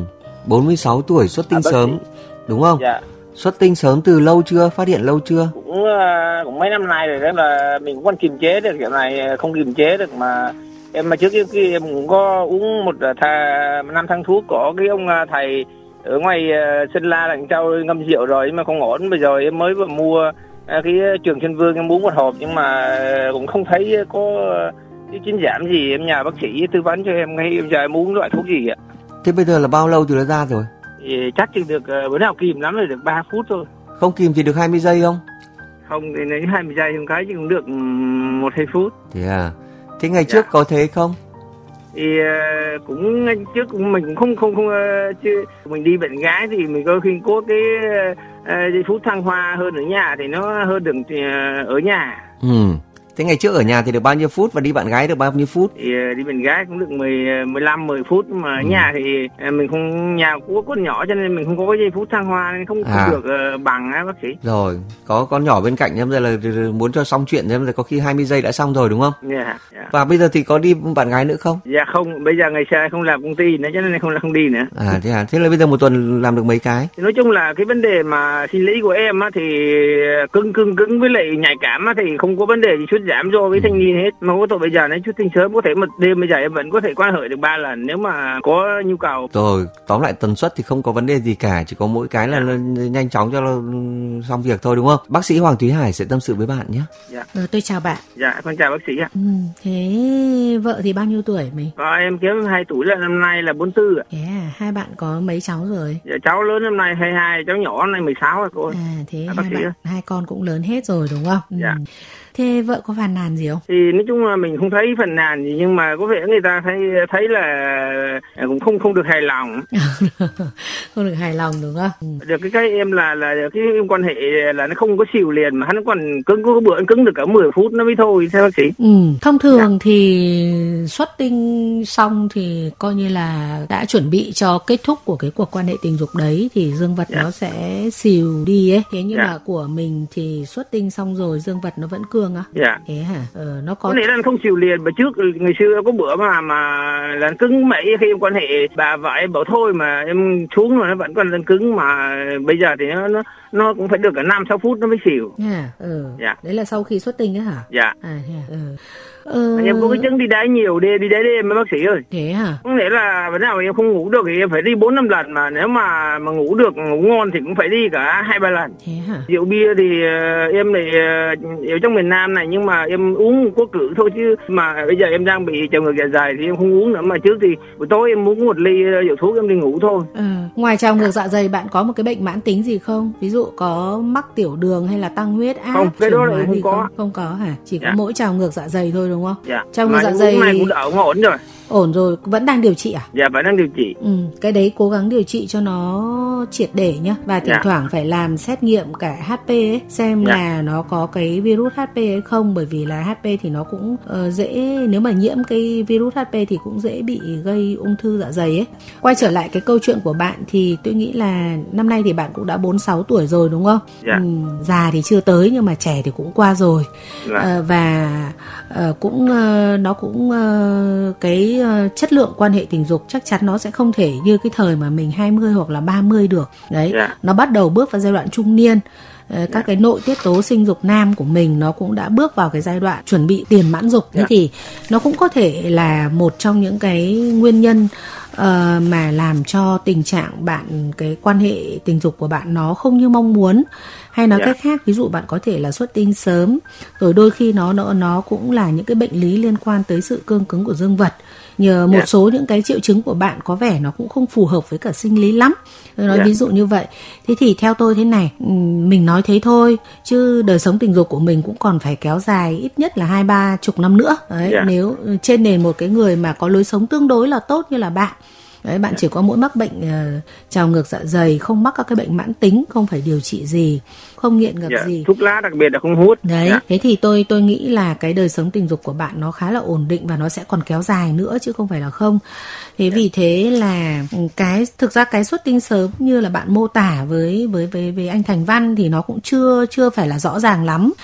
46 tuổi xuất tinh sớm, đúng không? Dạ. Xuất tinh sớm từ lâu chưa? Phát hiện lâu chưa? Cũng mấy năm nay rồi, đấy là mình cũng còn kiềm chế được, kiểu này không kiềm chế được mà. Em mà trước kia em cũng có uống một 5 tháng thuốc của cái ông thầy ở ngoài Sơn La Lạng Châu ngâm rượu rồi, nhưng mà không ổn. Bây giờ em mới vừa mua cái Trường Xuân Vương, em uống một hộp nhưng mà cũng không thấy có cái chứng giảm gì. Em nhờ bác sĩ tư vấn cho em ngay em giờ em uống loại thuốc gì ạ. Thế bây giờ là bao lâu thì nó ra rồi? Thì chắc chỉ được bữa nào kìm lắm rồi được 3 phút thôi. Không kìm thì được 20 giây không? Không, thì đến 20 giây không cái chứ cũng được 1-2 phút. Thế à? Thế ngày trước có thế không? Thì cũng trước cũng mình cũng không chứ mình đi bệnh gái thì mình có khi có cái giây phút thăng hoa hơn ở nhà thì nó hơn được ở nhà. Thế ngày trước ở nhà thì được bao nhiêu phút và đi bạn gái được bao nhiêu phút? Thì đi bạn gái cũng được 15-10 phút, mà ở nhà thì mình không, nhà có con nhỏ cho nên mình không có cái giây phút thăng hoa nên không được bằng bác sĩ. Rồi, có con nhỏ bên cạnh em là muốn cho xong chuyện em là có khi 20 giây đã xong rồi đúng không? Dạ. Và bây giờ thì có đi bạn gái nữa không? Dạ không, bây giờ ngày xưa không làm công ty nữa cho nên không đi nữa. Thế à? Thế là bây giờ một tuần làm được mấy cái? Thì nói chung là cái vấn đề mà sinh lý của em á thì cứng với lại nhạy cảm á thì không có vấn đề gì suốt giảm rồi với thanh niên hết. Mà có tội bây giờ nó xuất tinh sớm, có thể một đêm bây giờ em vẫn có thể quan hệ được 3 lần nếu mà có nhu cầu. Rồi, tóm lại tần suất thì không có vấn đề gì cả, chỉ có mỗi cái là nhanh chóng cho xong việc thôi đúng không? Bác sĩ Hoàng Thúy Hải sẽ tâm sự với bạn nhé. Dạ. Tôi chào bạn. Dạ, con chào bác sĩ ạ. Thế vợ thì bao nhiêu tuổi mình? Em kém 2 tuổi, là năm nay là 44 ạ. Thế à, hai bạn có mấy cháu rồi? Dạ, cháu lớn năm nay 22, cháu nhỏ năm nay 16 rồi cô. Thế hai con cũng lớn hết rồi đúng không? Dạ. Thế vợ có phàn nàn gì không? Thì nói chung là mình không thấy phàn nàn gì, nhưng mà có vẻ người ta thấy là cũng không được hài lòng. Không được hài lòng đúng không? Được cái em là cái quan hệ là nó không có xìu liền mà hắn còn cứng, có bữa cứng được cả 10 phút nó mới thôi, theo bác sĩ. Thông thường thì xuất tinh xong thì coi như là đã chuẩn bị cho kết thúc của cái cuộc quan hệ tình dục đấy thì dương vật nó sẽ xìu đi ấy. Thế nhưng mà của mình thì xuất tinh xong rồi dương vật nó vẫn cương á. Thế hả? Nó có cái này là không chịu liền, mà trước ngày xưa có bữa mà là cứng mấy khi em quan hệ bà vợ em bảo thôi mà em xuống rồi nó vẫn còn lần cứng, mà bây giờ thì nó cũng phải được cả 5-6 phút nó mới xỉu. Đấy là sau khi xuất tinh á hả? Dạ. Em có cái chứng đi đáy nhiều, đi đáy đêm mấy bác sĩ ơi. Thế hả? Không lẽ là bữa nào em không ngủ được thì em phải đi 4-5 lần, mà nếu mà ngủ được, ngủ ngon thì cũng phải đi cả 2-3 lần. Thế hả? Rượu bia thì em này ở trong miền Nam này, nhưng mà em uống có cử thôi, chứ mà bây giờ em đang bị trào ngược dạ dày thì em không uống nữa, mà trước thì buổi tối em uống một ly rượu thuốc em đi ngủ thôi. Ngoài trào ngược dạ dày bạn có một cái bệnh mãn tính gì không? Ví dụ có mắc tiểu đường hay là tăng huyết áp? Không, cái đó là em không có. Không có hả? Chỉ có mỗi trào ngược dạ dày thôi đúng không? Dạ. Trào ngược dạ dày này cũng đã ổn rồi. Ổn rồi, vẫn đang điều trị à? Dạ, vẫn đang điều trị. Cái đấy cố gắng điều trị cho nó triệt để nhá, và thỉnh thoảng phải làm xét nghiệm cả HP ấy, xem là nó có cái virus HP hay không, bởi vì là HP thì nó cũng dễ, nếu mà nhiễm cái virus HP thì cũng dễ bị gây ung thư dạ dày ấy. Quay trở lại cái câu chuyện của bạn thì tôi nghĩ là năm nay thì bạn cũng đã 46 tuổi rồi đúng không? Già thì chưa tới nhưng mà trẻ thì cũng qua rồi. Và cũng nó cũng cái chất lượng quan hệ tình dục chắc chắn nó sẽ không thể như cái thời mà mình 20 hoặc là 30 được. Đấy, nó bắt đầu bước vào giai đoạn trung niên. Các cái nội tiết tố sinh dục nam của mình nó cũng đã bước vào cái giai đoạn chuẩn bị tiền mãn dục. Thế thì nó cũng có thể là một trong những cái nguyên nhân mà làm cho tình trạng bạn, cái quan hệ tình dục của bạn nó không như mong muốn. Hay nói cách khác, ví dụ bạn có thể là xuất tinh sớm, rồi đôi khi nó cũng là những cái bệnh lý liên quan tới sự cương cứng của dương vật. Nhờ một số những cái triệu chứng của bạn có vẻ nó cũng không phù hợp với cả sinh lý lắm. Tôi nói ví dụ như vậy. Thế thì theo tôi thế này, mình nói thế thôi, chứ đời sống tình dục của mình cũng còn phải kéo dài ít nhất là 20-30 năm nữa. Đấy, nếu trên nền một cái người mà có lối sống tương đối là tốt như là bạn. Đấy, bạn chỉ có mỗi mắc bệnh trào ngược dạ dày, không mắc các cái bệnh mãn tính, không phải điều trị gì, không nghiện ngập gì. Thuốc lá đặc biệt là không hút. Đấy, thế thì tôi nghĩ là cái đời sống tình dục của bạn nó khá là ổn định và nó sẽ còn kéo dài nữa chứ không phải là không. Thế vì thế là thực ra cái xuất tinh sớm như là bạn mô tả với anh Thành Văn thì nó cũng chưa phải là rõ ràng lắm.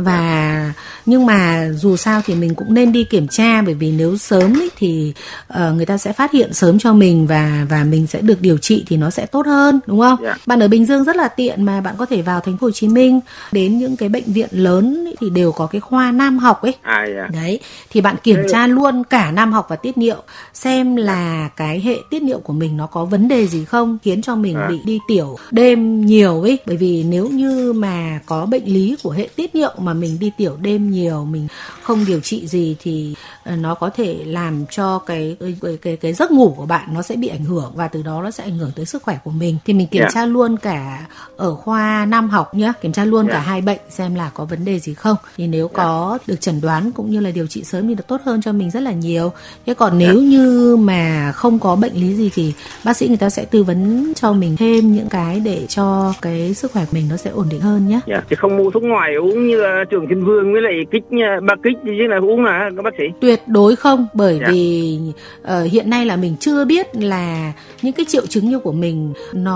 Và nhưng mà dù sao thì mình cũng nên đi kiểm tra, bởi vì nếu sớm ý, thì người ta sẽ phát hiện sớm cho mình và mình sẽ được điều trị thì nó sẽ tốt hơn, đúng không? Bạn ở Bình Dương rất là tiện mà bạn có thể vào thành phố Hồ Chí Minh, đến những cái bệnh viện lớn ý, thì đều có cái khoa nam học ấy. Đấy, thì bạn kiểm tra luôn cả nam học và tiết niệu, xem là cái hệ tiết niệu của mình nó có vấn đề gì không, khiến cho mình bị đi tiểu đêm nhiều ấy. Bởi vì nếu như mà có bệnh lý của hệ tiết niệu mà mình đi tiểu đêm nhiều, mình không điều trị gì thì nó có thể làm cho cái giấc ngủ của bạn nó sẽ bị ảnh hưởng, và từ đó nó sẽ ảnh hưởng tới sức khỏe của mình. Thì mình kiểm tra luôn cả ở khoa nam học nhá, kiểm tra luôn cả hai bệnh xem là có vấn đề gì không. Thì nếu có được chẩn đoán cũng như là điều trị sớm thì được tốt hơn cho mình rất là nhiều. Thế còn nếu như mà không có bệnh lý gì thì bác sĩ người ta sẽ tư vấn cho mình thêm những cái để cho cái sức khỏe của mình nó sẽ ổn định hơn nhé. Chứ không mua thuốc ngoài uống như Trường Thiên Vương với lại ba kích chứ là uống là các bác sĩ? Tuyệt đối không, bởi vì hiện nay là mình chưa biết là những cái triệu chứng như của mình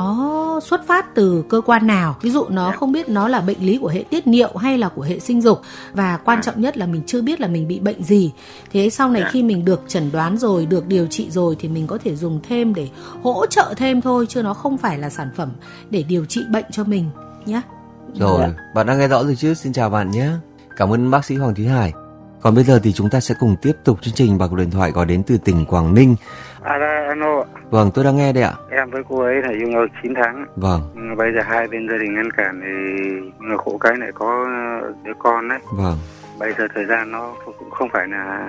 nó xuất phát từ cơ quan nào. Ví dụ nó không biết nó là bệnh lý của hệ tiết niệu hay là của hệ sinh dục, và quan trọng nhất là mình chưa biết là mình bị bệnh gì. Thế sau này khi mình được chẩn đoán rồi, được điều trị rồi thì mình có thể dùng thêm để hỗ trợ thêm thôi, chứ nó không phải là sản phẩm để điều trị bệnh cho mình nhé. Rồi, bạn đã nghe rõ rồi chứ? Xin chào bạn nhé. Cảm ơn bác sĩ Hoàng Thúy Hải. Còn bây giờ thì chúng ta sẽ cùng tiếp tục chương trình bằng cuộc điện thoại gọi đến từ tỉnh Quảng Ninh. Alo. Vâng, tôi đang nghe đây ạ. Em với cô ấy là yêu nhau 9 tháng. Vâng. Nhưng mà bây giờ hai bên gia đình ngăn cản thì người khổ cái lại có đứa con đấy. Vâng. Bây giờ thời gian nó cũng không phải là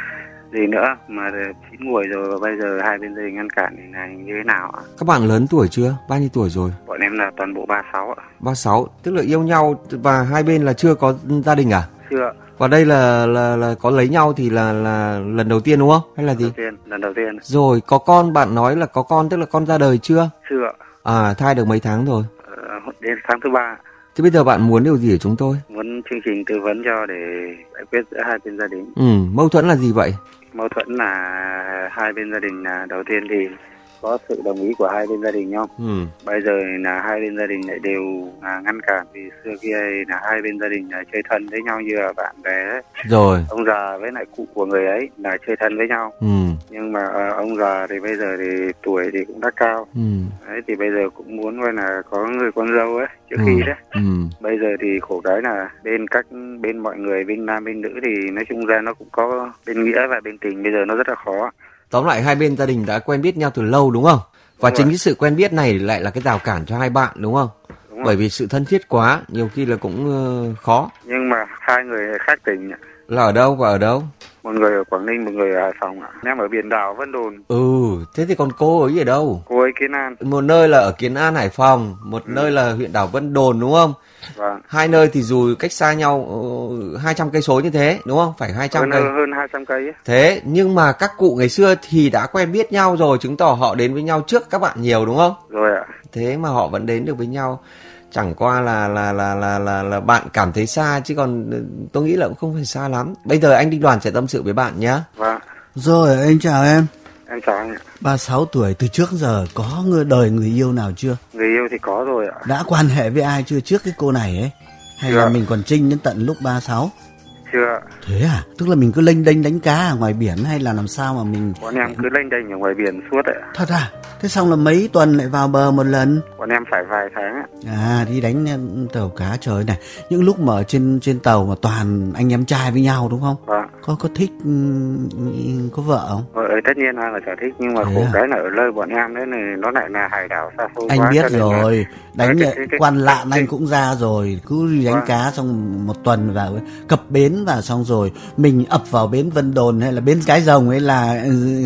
gì nữa mà 9 tuổi rồi, và bây giờ hai bên gia đình ngăn cản thì là như thế nào ạ? Các bạn lớn tuổi chưa? Bao nhiêu tuổi rồi? Bọn em là toàn bộ 36 ạ. 36, tức là yêu nhau và hai bên là chưa có gia đình à? Chưa. Và đây là có lấy nhau thì là lần đầu tiên đúng không? Hay là gì? Lần đầu tiên. Rồi, có con, bạn nói là có con, tức là con ra đời chưa? Chưa. À, thai được mấy tháng rồi? Đến tháng thứ 3. Thế bây giờ bạn muốn điều gì ở chúng tôi? Muốn chương trình tư vấn cho để giải quyết giữa hai bên gia đình. Mâu thuẫn là gì vậy? Mâu thuẫn là hai bên gia đình là đầu tiên thì có sự đồng ý của hai bên gia đình nhau. Bây giờ là hai bên gia đình lại đều ngăn cản, vì xưa kia là hai bên gia đình là chơi thân với nhau như là bạn bè ấy. Rồi. Ông già với lại cụ của người ấy là chơi thân với nhau. Nhưng mà ông già thì bây giờ thì tuổi thì cũng đã cao. Đấy, thì bây giờ cũng muốn coi là có người con dâu ấy trước khi đấy. Bây giờ thì khổ cái là bên mọi người, bên nam bên nữ thì nói chung ra nó cũng có bên nghĩa và bên tình, bây giờ nó rất là khó. Tóm lại hai bên gia đình đã quen biết nhau từ lâu đúng không? Và chính cái sự quen biết này lại là cái rào cản cho hai bạn đúng không? Bởi vì sự thân thiết quá, nhiều khi là cũng khó. Nhưng mà hai người khác tỉnh. Là ở đâu và ở đâu? Một người ở Quảng Ninh, một người ở Hải Phòng ạ. Em ở biển đảo Vân Đồn. Thế thì còn cô ấy ở đâu? Cô ấy Kiến An. Một nơi là ở Kiến An, Hải Phòng, một nơi là huyện đảo Vân Đồn đúng không? Vâng. Hai nơi thì dù cách xa nhau 200 cây số như thế đúng không? Phải 200 cây. Hơn 200 cây ấy. Thế nhưng mà các cụ ngày xưa thì đã quen biết nhau rồi, chứng tỏ họ đến với nhau trước các bạn nhiều đúng không? Rồi ạ. Thế mà họ vẫn đến được với nhau. Chẳng qua là bạn cảm thấy xa, chứ còn tôi nghĩ là cũng không phải xa lắm. Bây giờ anh Đinh Đoàn sẽ tâm sự với bạn nhé. Vâng. Rồi, anh chào em. Em chào anh ạ. 36 tuổi, từ trước giờ có đời người yêu nào chưa? Người yêu thì có rồi ạ. Đã quan hệ với ai chưa trước cái cô này ấy? Hay chưa. Là mình còn trinh đến tận lúc 36? Chưa. Thế à? Tức là mình cứ lênh đênh đánh cá ở ngoài biển hay là làm sao mà mình... Bọn em cứ lênh đênh ở ngoài biển suốt ạ. Thật à? Thế xong là mấy tuần lại vào bờ một lần? Bọn em phải vài tháng ạ. À, đi đánh tàu cá. Trời này, những lúc mà ở trên trên tàu mà toàn anh em trai với nhau đúng không? Vâng. Có thích có vợ không? Vợ ấy tất nhiên là chả thích, nhưng mà khổ cái là ở nơi bọn em đấy này nó lại là hải đảo xa xôi anh quá. Biết rồi, đánh quan lạn anh cái... cũng ra rồi, cứ đi đánh cá xong một tuần vào cập bến và xong rồi mình ập vào bến Vân Đồn hay là bến Cái Rồng ấy là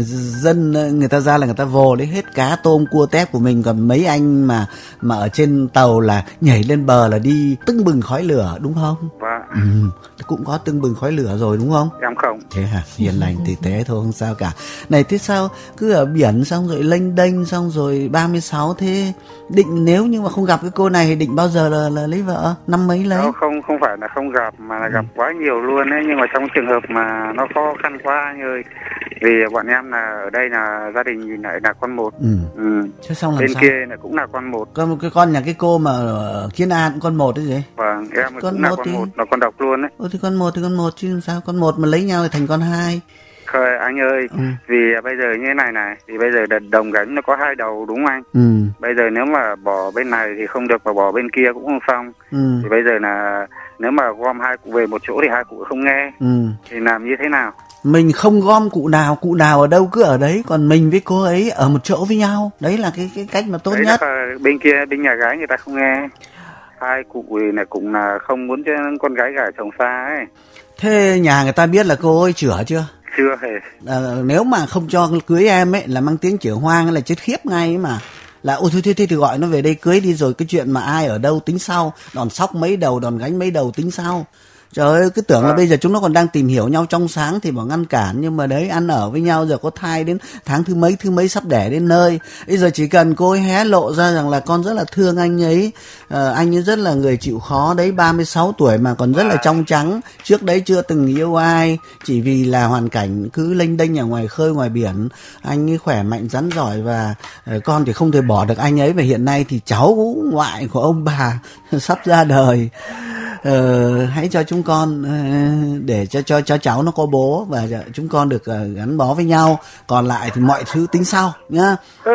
dân người ta ra là người ta vồ lấy hết cá tôm cua tép của mình, còn mấy anh mà ở trên tàu là nhảy lên bờ là đi tưng bừng khói lửa đúng không? Vâng. Cũng có tưng bừng khói lửa rồi đúng không? Em không. Thế hả? Hiền lành tử tế thôi, không sao cả. Này thế sao cứ ở biển xong rồi lênh đênh xong rồi 36 thế định nếu như mà không gặp cái cô này thì định bao giờ là lấy vợ? Năm mấy lấy? Không phải là không gặp mà là gặp quá nhiều luôn đấy, nhưng mà trong trường hợp mà nó khó khăn quá anh ơi. Vì bọn em là ở đây là gia đình lại là con một. Thế xong làm bên sao? Kia là cũng là con một. Còn một cái con nhà cái cô mà ở Kiến An cũng con một đấy gì? Vâng, em cũng là con một, là con độc luôn đấy. Thì con một chứ làm sao? Con một mà lấy nhau thì thành con hai. Khơi anh ơi, vì bây giờ như thế này thì bây giờ đồng gánh nó có hai đầu đúng không anh? Bây giờ nếu mà bỏ bên này thì không được, mà bỏ bên kia cũng không xong. Thì bây giờ là nếu mà gom hai cụ về một chỗ thì hai cụ không nghe. Thì làm như thế nào? Mình không gom cụ nào ở đâu cứ ở đấy, còn mình với cô ấy ở một chỗ với nhau. Đấy là cái cách mà tốt đấy nhất. Bên kia, bên nhà gái người ta không nghe. Hai cụ này cũng là không muốn cho con gái gả chồng xa ấy. Thế nhà người ta biết là cô ấy chữa chưa? Chưa hề. Nếu mà không cho cưới em ấy là mang tiếng chữa hoang là chết khiếp ngay ấy mà. Là ôi thôi thì gọi nó về đây cưới đi, rồi cái chuyện mà ai ở đâu tính sau, đòn sóc mấy đầu, đòn gánh mấy đầu tính sau. Trời ơi, cứ tưởng là bây giờ chúng nó còn đang tìm hiểu nhau trong sáng thì bảo ngăn cản, nhưng mà đấy, ăn ở với nhau, giờ có thai đến tháng thứ mấy sắp đẻ đến nơi. Bây giờ chỉ cần cô ấy hé lộ ra rằng là con rất là thương anh ấy, anh ấy rất là người chịu khó đấy, 36 tuổi mà còn rất là trong trắng, trước đấy chưa từng yêu ai, chỉ vì là hoàn cảnh cứ lênh đênh ở ngoài khơi ngoài biển. Anh ấy khỏe mạnh rắn giỏi và con thì không thể bỏ được anh ấy, và hiện nay thì cháu ngoại của ông bà sắp ra đời. Hãy cho chúng con để cho cháu nó có bố và chúng con được gắn bó với nhau, còn lại thì mọi thứ tính sau nhá.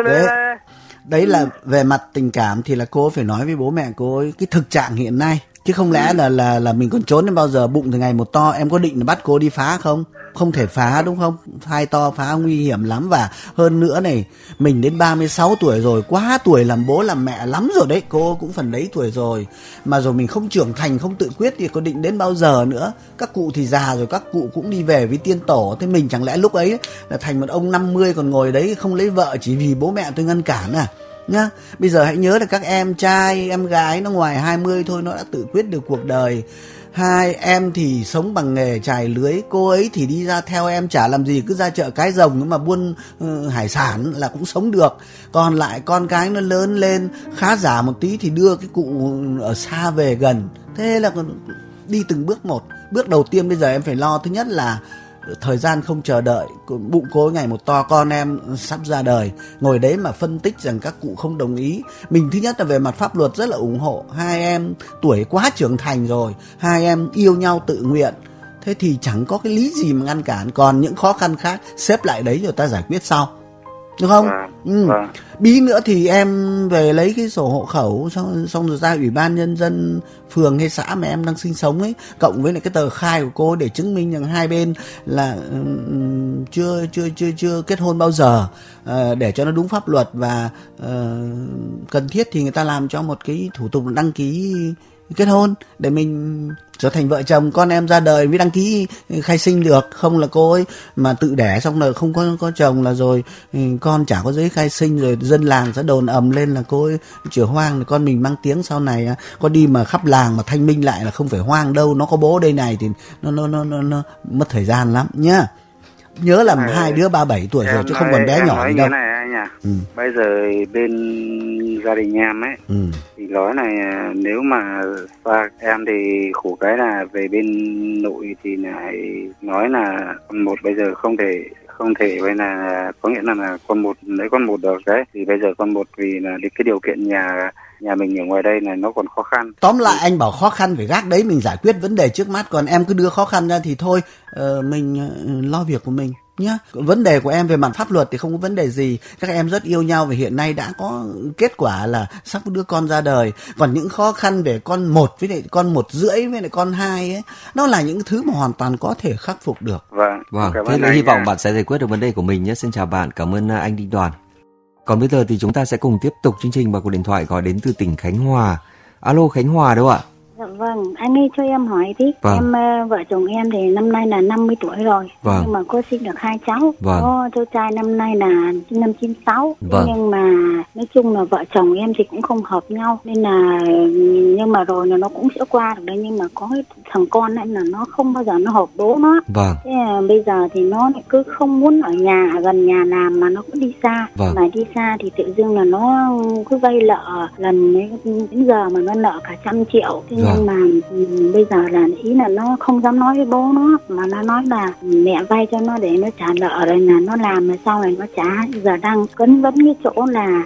Đấy là về mặt tình cảm thì là cô phải nói với bố mẹ cô ấy cái thực trạng hiện nay, chứ không lẽ là mình còn trốn đến bao giờ. Bụng từ ngày một to, em có định là bắt cô đi phá không? Không thể phá đúng không? Thai to phá nguy hiểm lắm, và hơn nữa này, mình đến 36 tuổi rồi, quá tuổi làm bố làm mẹ lắm rồi đấy, cô cũng phần đấy tuổi rồi. Mà rồi mình không trưởng thành, không tự quyết thì có định đến bao giờ nữa. Các cụ thì già rồi, các cụ cũng đi về với tiên tổ. Thế mình chẳng lẽ lúc ấy là thành một ông 50 còn ngồi đấy không lấy vợ chỉ vì bố mẹ tôi ngăn cản à? Nhá, bây giờ hãy nhớ là các em trai, em gái nó ngoài 20 thôi nó đã tự quyết được cuộc đời. Hai em thì sống bằng nghề chài lưới, cô ấy thì đi ra theo em chả làm gì, cứ ra chợ Cái Rồng mà buôn hải sản là cũng sống được. Còn lại con cái nó lớn lên khá giả một tí thì đưa cái cụ ở xa về gần. Thế là đi từng bước một. Bước đầu tiên bây giờ em phải lo, thứ nhất là thời gian không chờ đợi, bụng cô ngày một to, con em sắp ra đời, ngồi đấy mà phân tích rằng các cụ không đồng ý. Mình thứ nhất là về mặt pháp luật rất là ủng hộ, hai em tuổi quá trưởng thành rồi, hai em yêu nhau tự nguyện, thế thì chẳng có cái lý gì mà ngăn cản. Còn những khó khăn khác xếp lại đấy rồi ta giải quyết sau, được không? Bí nữa thì em về lấy cái sổ hộ khẩu xong rồi ra ủy ban nhân dân phường hay xã mà em đang sinh sống ấy, cộng với lại cái tờ khai của cô để chứng minh rằng hai bên là chưa kết hôn bao giờ, để cho nó đúng pháp luật. Và cần thiết thì người ta làm cho một cái thủ tục đăng ký kết hôn để mình trở thành vợ chồng, con em ra đời mới đăng ký khai sinh được. Không là cô ấy mà tự đẻ xong rồi không có chồng là rồi con chả có giấy khai sinh, rồi dân làng sẽ đồn ầm lên là cô ấy chữa hoang, thì con mình mang tiếng sau này có đi mà khắp làng mà thanh minh lại là không phải hoang đâu, nó có bố đây này, thì nó mất thời gian lắm nhá. Nhớ là hai đứa 37 tuổi rồi chứ không còn bé nhỏ gì đâu. Này anh à, bây giờ bên gia đình em ấy thì nói này, nếu mà em thì khổ cái là về bên nội thì lại nói là con một bây giờ không thể vậy là có nghĩa là con một lấy con một được đấy, thì bây giờ con một vì là cái điều kiện nhà mình ở ngoài đây là nó còn khó khăn. Tóm lại anh bảo khó khăn phải gác đấy, mình giải quyết vấn đề trước mắt, còn em cứ đưa khó khăn ra thì thôi, mình lo việc của mình nhá. Vấn đề của em về mặt pháp luật thì không có vấn đề gì, các em rất yêu nhau và hiện nay đã có kết quả là sắp có đứa con ra đời. Còn những khó khăn về con 1 với lại con 1,5 với lại con 2 ấy, nó là những thứ mà hoàn toàn có thể khắc phục được. Vâng. Thế là hy vọng bạn sẽ giải quyết được vấn đề của mình nhé. Xin chào bạn, cảm ơn anh Đinh Đoàn. Còn bây giờ thì chúng ta sẽ cùng tiếp tục chương trình bằng cuộc điện thoại gọi đến từ tỉnh Khánh Hòa. Alo, Khánh Hòa đâu ạ? Dạ vâng, anh ơi cho em hỏi tí. Em vợ chồng em thì năm nay là 50 tuổi rồi. Nhưng mà cô sinh được 2 cháu. Có cháu trai năm nay là sinh năm 96. Nhưng mà nói chung là vợ chồng em thì cũng không hợp nhau, nên là nhưng mà rồi là nó cũng sẽ qua được đấy. Nhưng mà có cái thằng con ấy là nó không bao giờ nó hợp bố nó. Thế bây giờ thì nó cứ không muốn ở nhà gần nhà làm mà nó cứ đi xa. Mà đi xa thì tự dưng là nó cứ vay nợ lần đến giờ mà nó nợ cả 100 triệu. Nhưng mà bây giờ là ý là nó không dám nói với bố nó, mà nó nói là mẹ vay cho nó để nó trả nợ rồi là nó làm rồi sau này nó trả. Giờ đang cấn vấn cái chỗ là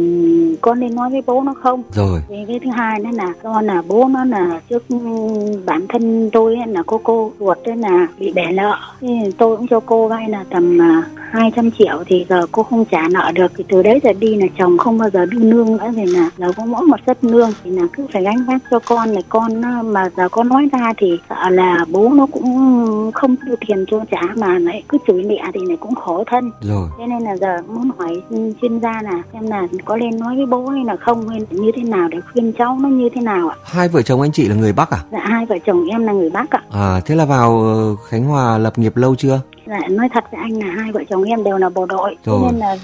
con nên nói với bố nó không. Thì cái thứ hai nữa là do là bố nó là trước bản thân tôi ấy, là cô ruột ấy là bị đẻ nợ, thì tôi cũng cho cô vay là tầm 200 triệu thì giờ cô không trả nợ được, thì từ đấy giờ đi là chồng không bao giờ đưa nương nữa, thì là giờ có mỗi một suất nương thì là cứ phải gánh vác cho con này. Con mà giờ con nói ra thì sợ là bố nó cũng không đưa tiền cho trả mà lại cứ chửi mẹ thì lại cũng khổ thân. Thế nên là giờ muốn hỏi chuyên gia là xem là có nên nói với bố hay là không, hay như thế nào để khuyên cháu nó như thế nào ạ? Hai vợ chồng anh chị là người Bắc à? Dạ, hai vợ chồng em là người Bắc ạ. Thế là vào Khánh Hòa lập nghiệp lâu chưa? Dạ, nói thật với anh là hai vợ chồng em đều là bộ đội, cho nên là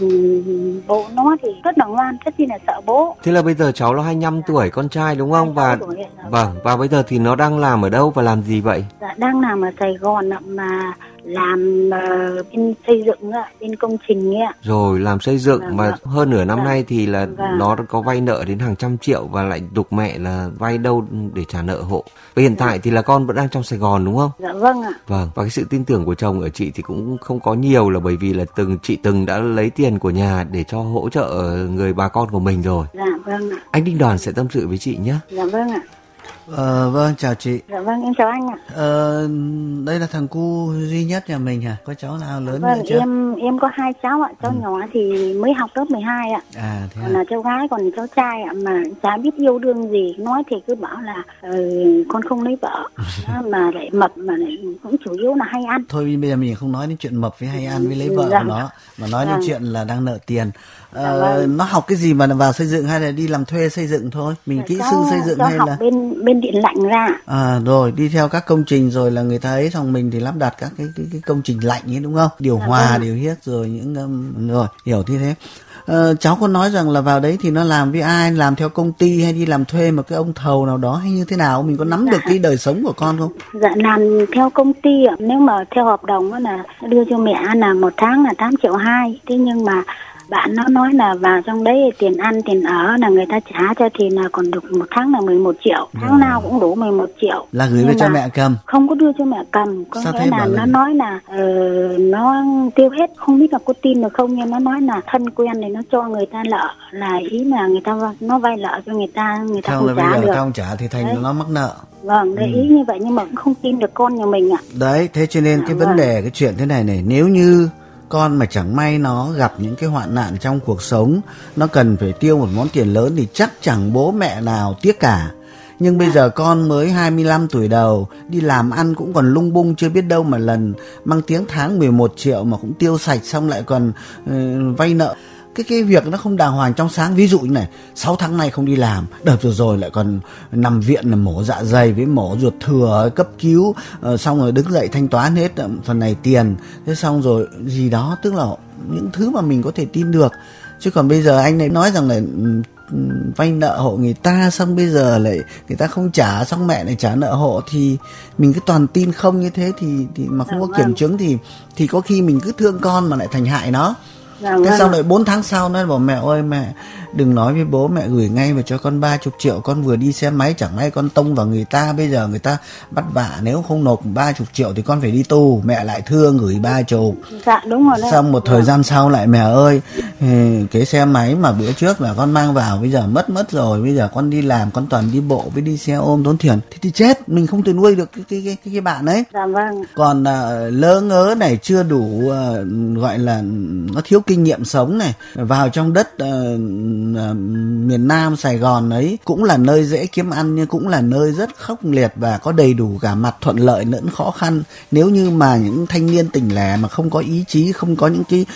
bố nó thì rất là ngoan, rất chi là sợ bố. Thế là bây giờ cháu nó 25 tuổi, con trai đúng không? Và bây giờ thì nó đang làm ở đâu và làm gì vậy? Dạ, đang làm ở Sài Gòn mà làm bên xây dựng bên công trình ấy. Rồi làm xây dựng mà hơn nửa năm nay thì là nó có vay nợ đến hàng trăm triệu và lại đục mẹ là vay đâu để trả nợ hộ. Và hiện tại thì là con vẫn đang trong Sài Gòn đúng không? Dạ vâng ạ. Và cái sự tin tưởng của chồng ở chị thì cũng không có nhiều, là bởi vì là chị từng đã lấy tiền của nhà để cho hỗ trợ người bà con của mình rồi. Dạ vâng ạ. Anh Đinh Đoàn sẽ tâm sự với chị nhé. Dạ vâng ạ. Vâng, chào chị. Dạ vâng, em chào anh ạ. Đây là thằng cu duy nhất nhà mình hả? Có cháu nào lớn nữa chưa? Em có 2 cháu ạ. Cháu nhỏ thì mới học lớp 12 ạ. Còn là cháu gái, còn cháu trai ạ, mà chả biết yêu đương gì. Nói thì cứ bảo là con không lấy vợ. Mà lại mập, mà lại cũng chủ yếu là hay ăn. Thôi bây giờ mình không nói đến chuyện mập với hay ăn với lấy vợ của nó, mà nói đến chuyện là đang nợ tiền. Nó học cái gì mà vào xây dựng hay là đi làm thuê xây dựng thôi? Mình kỹ sư xây dựng hay là học bên điện lạnh ra. Rồi đi theo các công trình rồi là người ta ấy, xong mình thì lắp đặt các cái công trình lạnh ấy đúng không? Điều hòa, điều hiết rồi những rồi hiểu như thế. Cháu có nói rằng là vào đấy thì nó làm với ai, làm theo công ty hay đi làm thuê một cái ông thầu nào đó hay như thế nào? Mình có nắm được cái đời sống của con không? Dạ, làm theo công ty ạ. Nếu mà theo hợp đồng đó là đưa cho mẹ là 1 tháng là 8,2 triệu. Thế nhưng mà bạn nó nói là vào trong đấy tiền ăn tiền ở là người ta trả cho thì là còn được 1 tháng là 11 triệu. Tháng nào cũng đủ 11 triệu. Là gửi về cho mẹ cầm? Không có đưa cho mẹ cầm. Có nghĩa là nó nói là nó tiêu hết, không biết là có tin được không, nhưng nó nói là thân quen thì nó cho người ta nợ, là ý là người ta nó vay nợ cho người ta không trả được. Người ta không trả thì thành đấy. Nó mắc nợ. Vâng, đấy ý như vậy, nhưng mà cũng không tin được con nhà mình ạ. Đấy, thế cho nên cái vấn đề, cái chuyện thế này, nếu như con mà chẳng may nó gặp những cái hoạn nạn trong cuộc sống, nó cần phải tiêu một món tiền lớn thì chắc chẳng bố mẹ nào tiếc cả. Nhưng bây giờ con mới 25 tuổi đầu, đi làm ăn cũng còn lung bung, chưa biết đâu mà lần mang tiếng tháng 11 triệu mà cũng tiêu sạch, xong lại còn vay nợ. cái việc nó không đàng hoàng trong sáng. Ví dụ như này, 6 tháng nay không đi làm, đợt vừa rồi lại còn nằm viện là mổ dạ dày với mổ ruột thừa cấp cứu, xong rồi đứng dậy thanh toán hết phần này tiền, thế xong rồi gì đó, tức là những thứ mà mình có thể tin được. Chứ còn bây giờ anh này nói rằng là vay nợ hộ người ta, xong bây giờ lại người ta không trả, xong mẹ lại trả nợ hộ, thì mình cứ toàn tin không như thế thì mà không có kiểm chứng thì có khi mình cứ thương con mà lại thành hại nó. Thế xong lại 4 tháng sau nó bảo mẹ ơi mẹ đừng nói với bố, mẹ gửi ngay vào cho con 30 triệu, con vừa đi xe máy chẳng may con tông vào người ta, bây giờ người ta bắt vạ, nếu không nộp 30 triệu thì con phải đi tù. Mẹ lại thương gửi 30. Dạ đúng rồi đấy. Xong một thời gian sau lại mẹ ơi cái xe máy mà bữa trước là con mang vào bây giờ mất rồi, bây giờ con đi làm con toàn đi bộ với đi xe ôm tốn tiền, thì chết, mình không thể nuôi được cái bạn ấy. Dạ vâng. Còn lỡ ngớ này, chưa đủ gọi là nó thiếu kinh nghiệm sống này, vào trong đất miền Nam Sài Gòn ấy cũng là nơi dễ kiếm ăn, nhưng cũng là nơi rất khốc liệt và có đầy đủ cả mặt thuận lợi lẫn khó khăn. Nếu như mà những thanh niên tỉnh lẻ mà không có ý chí, không có những cái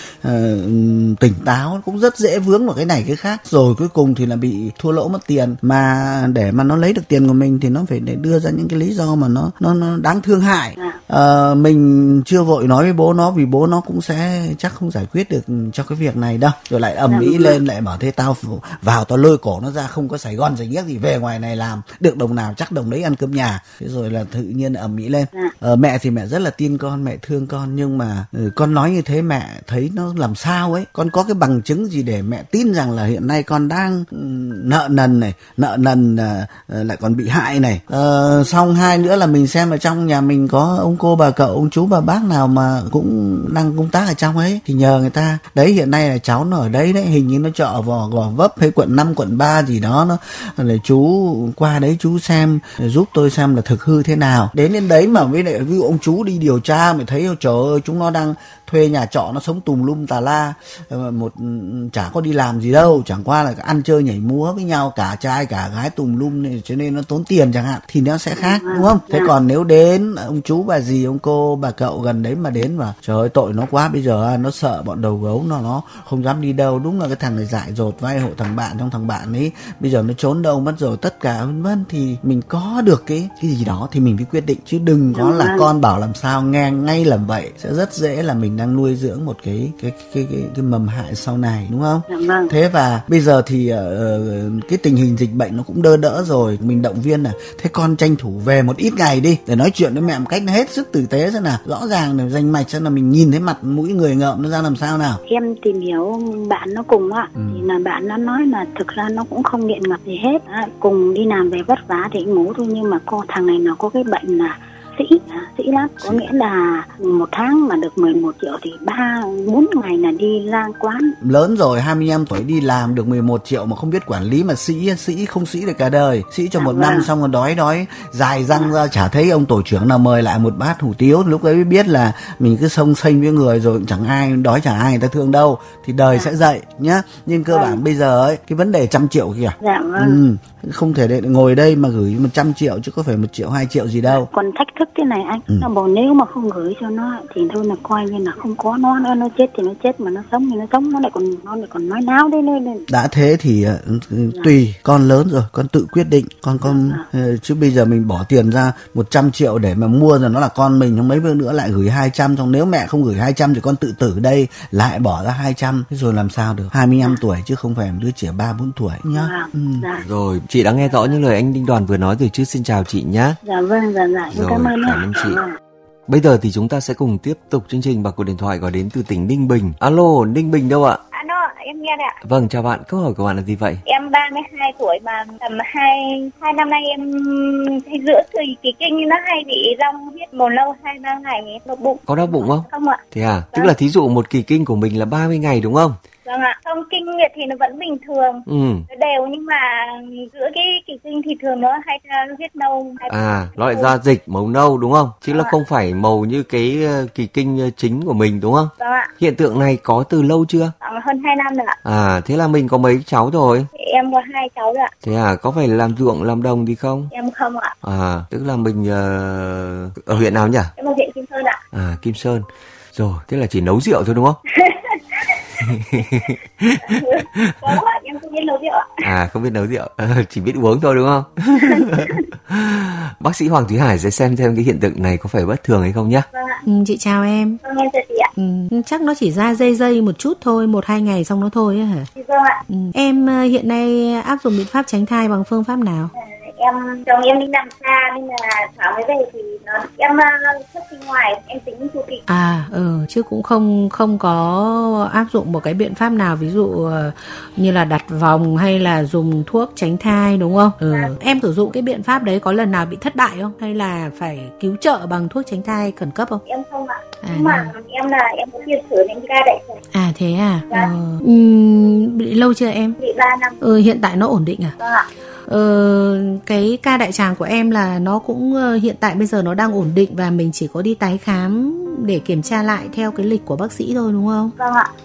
tỉnh táo, cũng rất dễ vướng vào cái này cái khác, rồi cuối cùng thì là bị thua lỗ mất tiền. Mà để mà nó lấy được tiền của mình thì nó phải để đưa ra những cái lý do mà nó đáng thương hại. Mình chưa vội nói với bố nó, vì bố nó cũng sẽ chắc không giải quyết được cho cái việc này đâu, rồi lại ầm ĩ lên, lại bảo thế tao vào tao lôi cổ nó ra, không có Sài Gòn Sài Ghiếc gì, về ngoài này làm được đồng nào chắc đồng đấy ăn cơm nhà. Thế rồi là tự nhiên ầm ĩ lên. Mẹ thì mẹ rất là tin con, mẹ thương con, nhưng mà con nói như thế mẹ thấy nó làm sao ấy. Con có cái bằng chứng gì để mẹ tin rằng là hiện nay con đang nợ nần lại còn bị hại này. Xong hai nữa là mình xem ở trong nhà mình có ông cô bà cậu, ông chú bà bác nào mà cũng đang công tác ở trong ấy thì nhờ người ta. Đấy, hiện nay là cháu nó ở đấy đấy, hình như nó trọ vào Gò Vấp hay quận 5, quận 3 gì đó, nó là chú qua đấy chú xem giúp tôi xem là thực hư thế nào. Đến đấy mà với lại ví dụ ông chú đi điều tra mới thấy trời ơi, chúng nó đang thuê nhà trọ, nó sống tùm lum tà la, chả có đi làm gì đâu, chẳng qua là ăn chơi nhảy múa với nhau, cả trai cả gái tùm lum này, cho nên nó tốn tiền chẳng hạn, thì nó sẽ khác, đúng không? Thế còn nếu đến ông chú bà dì, ông cô bà cậu gần đấy mà đến mà trời ơi tội nó quá, bây giờ nó sợ bọn đầu gấu, nó không dám đi đâu, đúng là cái thằng này dại dột vay hộ thằng bạn, trong thằng bạn ấy bây giờ nó trốn đâu mất rồi, tất cả vân vân, thì mình có được cái gì đó thì mình mới quyết định, chứ đừng có là con bảo làm sao nghe ngay làm vậy, sẽ rất dễ là mình đang nuôi dưỡng một cái mầm hại sau này, đúng không? Thế và bây giờ thì cái tình hình dịch bệnh nó cũng đỡ rồi, mình động viên là thế con tranh thủ về một ít ngày đi để nói chuyện với mẹ một cách nó hết sức tử tế, xem nào, rõ ràng để rành mạch, xem là mình nhìn thấy mặt mũi người ngợm nó ra làm sao nào. Em tìm hiểu bạn nó cùng thì là bạn nó nói là thực ra nó cũng không nghiện ngập gì hết, cùng đi làm về vất vả thì ngủ thôi, nhưng mà thằng này nó có cái bệnh là sĩ lắm, có nghĩa là một tháng mà được 11 triệu thì 3-4 ngày là đi ra quán. Lớn rồi, 25 tuổi đi làm được 11 triệu mà không biết quản lý, mà sĩ không sĩ được cả đời, sĩ cho một năm xong rồi đói dài răng ra, chả thấy ông tổ trưởng nào mời lại một bát hủ tiếu, lúc ấy mới biết là mình cứ xông xênh với người rồi chẳng ai đói, chả ai người ta thương đâu, thì đời sẽ dậy nhá. Nhưng cơ bản bây giờ ấy, cái vấn đề 100 triệu kìa, không thể ngồi đây mà gửi 100 triệu chứ có phải 1 triệu 2 triệu gì đâu. Còn thách thức thế này anh, nó bảo nếu mà không gửi cho nó thì thôi là coi như là không có nó chết thì nó chết, mà nó sống thì nó sống, nó lại còn nói náo đấy nên. Đã thế thì tùy, con lớn rồi, con tự quyết định, con chứ bây giờ mình bỏ tiền ra 100 triệu để mà mua rồi nó là con mình, trong mấy bữa nữa lại gửi 200, xong nếu mẹ không gửi 200 thì con tự tử đây lại bỏ ra 200, thế rồi làm sao được. 25 tuổi chứ không phải đứa trẻ 3-4 tuổi nhá. Rồi, chị đã nghe rõ những lời anh Đinh Đoàn vừa nói rồi chứ, xin chào chị nhá. Dạ vâng, rồi, cảm ơn chị. Bây giờ thì chúng ta sẽ cùng tiếp tục chương trình bằng cuộc điện thoại gọi đến từ tỉnh Ninh Bình. Alo, Ninh Bình đâu ạ? Alo, em nghe đấy ạ. Vâng, chào bạn, câu hỏi của bạn là gì vậy? Em 32 tuổi mà tầm 2 năm nay em hay giữa kỳ kinh nó hay bị rong huyết màu lâu 2-3 ngày, đau bụng. Có đau bụng không? Không ạ. Thế à? Vâng. Tức là thí dụ một kỳ kinh của mình là 30 ngày đúng không? Vâng ạ, không, kinh nguyệt thì nó vẫn bình thường, nó đều, nhưng mà giữa cái kỳ kinh thì thường nó hay ra huyết nâu. Nó lại ra dịch màu nâu đúng không? Chứ là không phải màu như cái kỳ kinh chính của mình đúng không? Vâng ạ. Hiện tượng này có từ lâu chưa? Hơn 2 năm rồi ạ. Thế là mình có mấy cháu rồi? Em có 2 cháu rồi ạ. Thế à, có phải làm ruộng làm đồng gì không? Em không ạ. Tức là mình ở huyện nào nhỉ? Em ở huyện Kim Sơn ạ. Kim Sơn. Rồi, thế là chỉ nấu rượu thôi đúng không? Có ạ, em không biết nấu rượu ạ. À, không biết nấu rượu, chỉ biết uống thôi đúng không? Bác sĩ Hoàng Thúy Hải sẽ xem cái hiện tượng này có phải bất thường hay không nhé. Vâng ạ. Chị chào em. Vâng, em chào chị ạ. Chắc nó chỉ ra dây một chút thôi, 1-2 ngày xong nó thôi ấy hả? Vâng ạ. Em hiện nay áp dụng biện pháp tránh thai bằng phương pháp nào? Chồng em đi làm xa nên là sáng mới về thì em xuất sinh ngoài, em tính chu kỳ. Chứ cũng không có áp dụng một cái biện pháp nào, ví dụ như là đặt vòng hay là dùng thuốc tránh thai đúng không? Em sử dụng cái biện pháp đấy có lần nào bị thất bại không? Hay là phải cứu trợ bằng thuốc tránh thai khẩn cấp không? Em không ạ. Nhưng mà em có tiền sử đến ca đại tràng. À thế à? Bị lâu chưa em? Bị 3 năm. Hiện tại nó ổn định à? Vâng ạ. Cái ca đại tràng của em là nó cũng hiện tại bây giờ nó đang ổn định và mình chỉ có đi tái khám để kiểm tra lại theo cái lịch của bác sĩ thôi đúng không? Vâng ạ.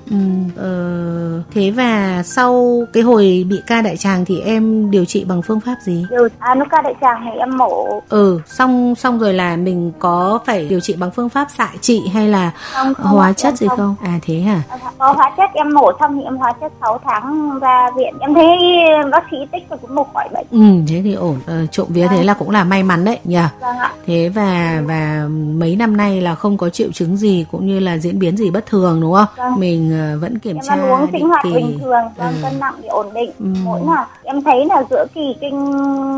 Thế và sau cái hồi bị ca đại tràng thì em điều trị bằng phương pháp gì? Lúc ca đại tràng thì em mổ. Xong rồi là mình có phải điều trị bằng phương pháp xạ trị hay là hóa chất gì không? À thế hả? Có hóa chất, em mổ xong thì em hóa chất 6 tháng ra viện. Em thấy bác sĩ tích và cũng mổ khỏi bệnh. Thế thì ổn. Trộm vía thế là cũng là may mắn đấy nhỉ. Vâng ạ. Thế và mấy năm nay là không có triệu chứng gì cũng như là diễn biến gì bất thường đúng không? Vâng. Mình vẫn kiểm tra em ăn uống sinh hoạt kỳ. bình thường, cân nặng thì ổn định. Mỗi là em thấy là giữa kỳ kinh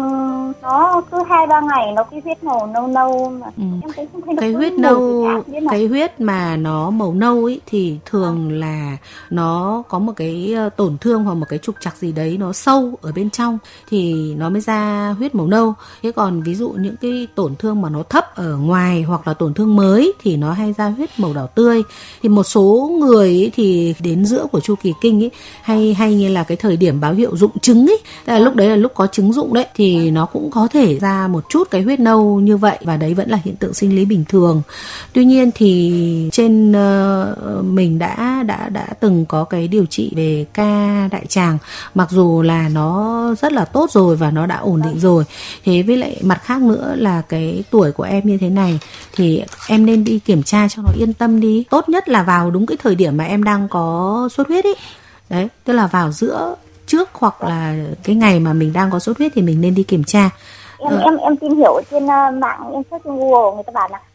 nó cứ 2-3 ngày nó cái huyết màu nâu mà em thấy không thấy cái huyết nâu, cái huyết mà nó màu nâu ấy thì thường là nó có một cái tổn thương hoặc một cái trục trặc gì đấy nó sâu ở bên trong thì nó mới ra huyết màu nâu. Thế còn ví dụ những cái tổn thương mà nó thấp ở ngoài hoặc là tổn thương mới thì nó hay ra huyết màu đỏ tươi. Thì một số người ấy thì đến giữa của chu kỳ kinh ấy hay như là cái thời điểm báo hiệu rụng trứng ấy, là lúc đấy là lúc có trứng rụng đấy thì nó cũng có thể ra một chút cái huyết nâu như vậy và đấy vẫn là hiện tượng sinh lý bình thường. Tuy nhiên thì trên mình đã từng có cái điều trị về ca đại tràng, mặc dù là nó rất là tốt rồi và nó đã ổn định rồi. Thế với lại mặt khác nữa là cái tuổi của em như thế này thì em nên đi kiểm tra cho nó yên tâm đi. Tốt nhất là vào đúng cái thời điểm mà em đang có xuất huyết ý. Đấy, tức là vào giữa trước hoặc là cái ngày mà mình đang có xuất huyết thì mình nên đi kiểm tra. Em tìm hiểu ở trên mạng, em search trên Google, người ta bảo là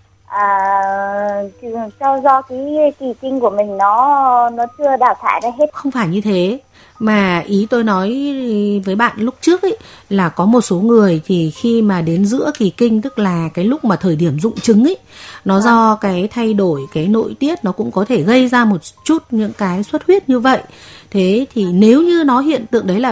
do cái kỳ kinh của mình nó chưa đào thải ra hết. Không phải như thế, mà ý tôi nói với bạn lúc trước ấy là có một số người thì khi mà đến giữa kỳ kinh, tức là cái lúc mà thời điểm rụng trứng ấy, nó do cái thay đổi cái nội tiết nó cũng có thể gây ra một chút những cái xuất huyết như vậy. Thế thì nếu như nó hiện tượng đấy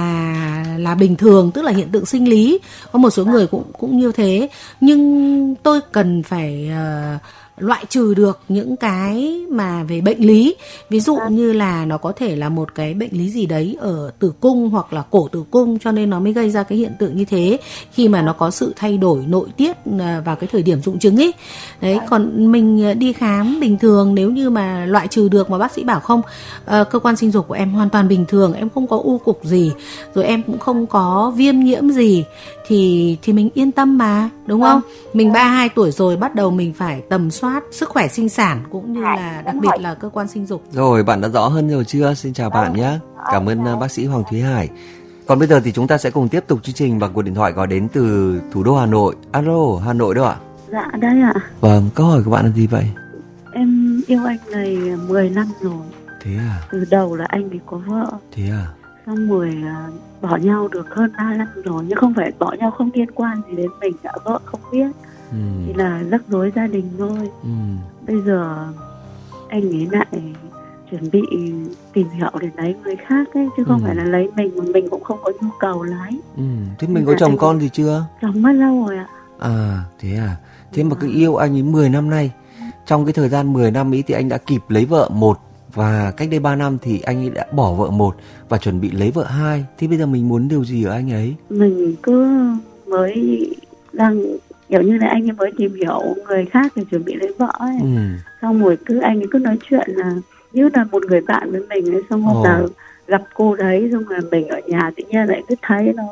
là bình thường, tức là hiện tượng sinh lý, có một số người cũng như thế, nhưng tôi cần phải loại trừ được những cái mà về bệnh lý, ví dụ như là nó có thể là một cái bệnh lý gì đấy ở tử cung hoặc là cổ tử cung, cho nên nó mới gây ra cái hiện tượng như thế khi mà nó có sự thay đổi nội tiết vào cái thời điểm rụng trứng ấy. Đấy, còn mình đi khám bình thường, nếu như mà loại trừ được mà bác sĩ bảo không, cơ quan sinh dục của em hoàn toàn bình thường, em không có u cục gì, rồi em cũng không có viêm nhiễm gì thì mình yên tâm mà, đúng không? Mình 32 tuổi rồi, bắt đầu mình phải tầm soát sức khỏe sinh sản cũng như là đặc biệt là cơ quan sinh dục. Rồi, bạn đã rõ hơn rồi chưa? Xin chào bạn nhé. Cảm ơn bác sĩ Hoàng Thúy Hải. Còn bây giờ thì chúng ta sẽ cùng tiếp tục chương trình bằng cuộc điện thoại gọi đến từ thủ đô Hà Nội. Alo, Hà Nội đâu ạ? Dạ, đây ạ. Vâng, câu hỏi của bạn là gì vậy? Em yêu anh này 10 năm rồi. Thế à? Từ đầu là anh ấy có vợ. Thế à? Xong rồi bỏ nhau được hơn 3 năm rồi, nhưng không phải bỏ nhau không liên quan gì đến mình cả, vợ không biết. Thì là rắc rối gia đình thôi. Bây giờ anh ấy lại chuẩn bị tìm hiểu để lấy người khác ấy, chứ không phải là lấy mình, mà mình cũng không có nhu cầu lấy. Thế mình có chồng con gì chưa? Chồng mất lâu rồi ạ. À, thế à? Thế mà cứ yêu anh ấy 10 năm nay. Trong cái thời gian 10 năm ấy thì anh đã kịp lấy vợ một, và cách đây 3 năm thì anh ấy đã bỏ vợ một và chuẩn bị lấy vợ hai. Thế bây giờ mình muốn điều gì ở anh ấy? Mình cứ mới đang kiểu như là anh ấy mới tìm hiểu người khác để chuẩn bị lấy vợ ấy. Xong rồi anh ấy cứ nói chuyện là như là một người bạn với mình ấy. Xong hôm nào gặp cô đấy, xong rồi mình ở nhà tự nhiên lại cứ thấy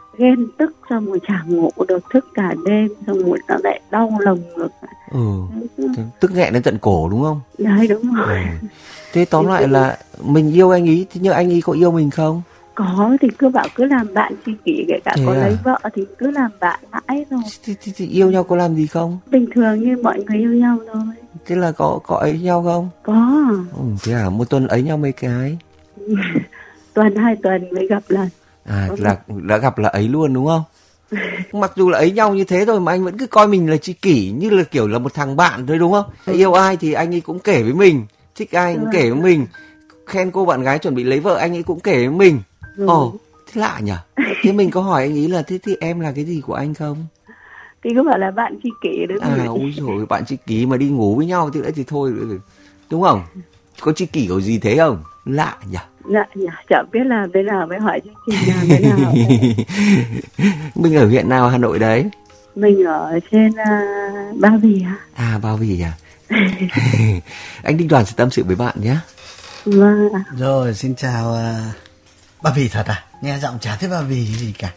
ghen tức, xong rồi chẳng ngủ được, thức cả đêm, xong rồi nó lại đau lồng ngực. Tức nghẹn đến tận cổ đúng không? Đấy, đúng rồi. Thế tóm lại là mình yêu anh ý, nhưng anh ý có yêu mình không? Có, thì cứ bảo cứ làm bạn tri kỷ, kể cả có lấy vợ thì cứ làm bạn mãi thôi. Thì yêu nhau có làm gì không? Bình thường như mọi người yêu nhau thôi. Thế là có ấy nhau không? Có. Thế à, một tuần ấy nhau mấy cái? Tuần 2 tuần mới gặp lần. Đã gặp là ấy luôn đúng không? Mặc dù là ấy nhau như thế rồi mà anh vẫn cứ coi mình là tri kỷ, như là kiểu là một thằng bạn thôi đúng không? Yêu ai thì anh ấy cũng kể với mình, thích ai cũng kể với mình, khen cô bạn gái chuẩn bị lấy vợ anh ấy cũng kể với mình. Thế lạ nhỉ? Thế mình có hỏi anh ấy là thế thì em là cái gì của anh không? Thì cứ bảo là bạn tri kỷ đấy. Ôi dồi, bạn tri kỷ mà đi ngủ với nhau thì thôi đúng không? Có tri kỷ có gì thế không? Lạ nhỉ? Lạ nhỉ? Chẳng biết là bên nào mới hỏi chương trình nào bên nào. Mình ở huyện nào Hà Nội đấy? Mình ở trên Ba Vì à? Ba Vì à? Anh Đinh Đoàn sẽ tâm sự với bạn nhé. Vâng. Rồi, xin chào. Ba Vì thật à? Nghe giọng chả thấy Ba Vì gì cả.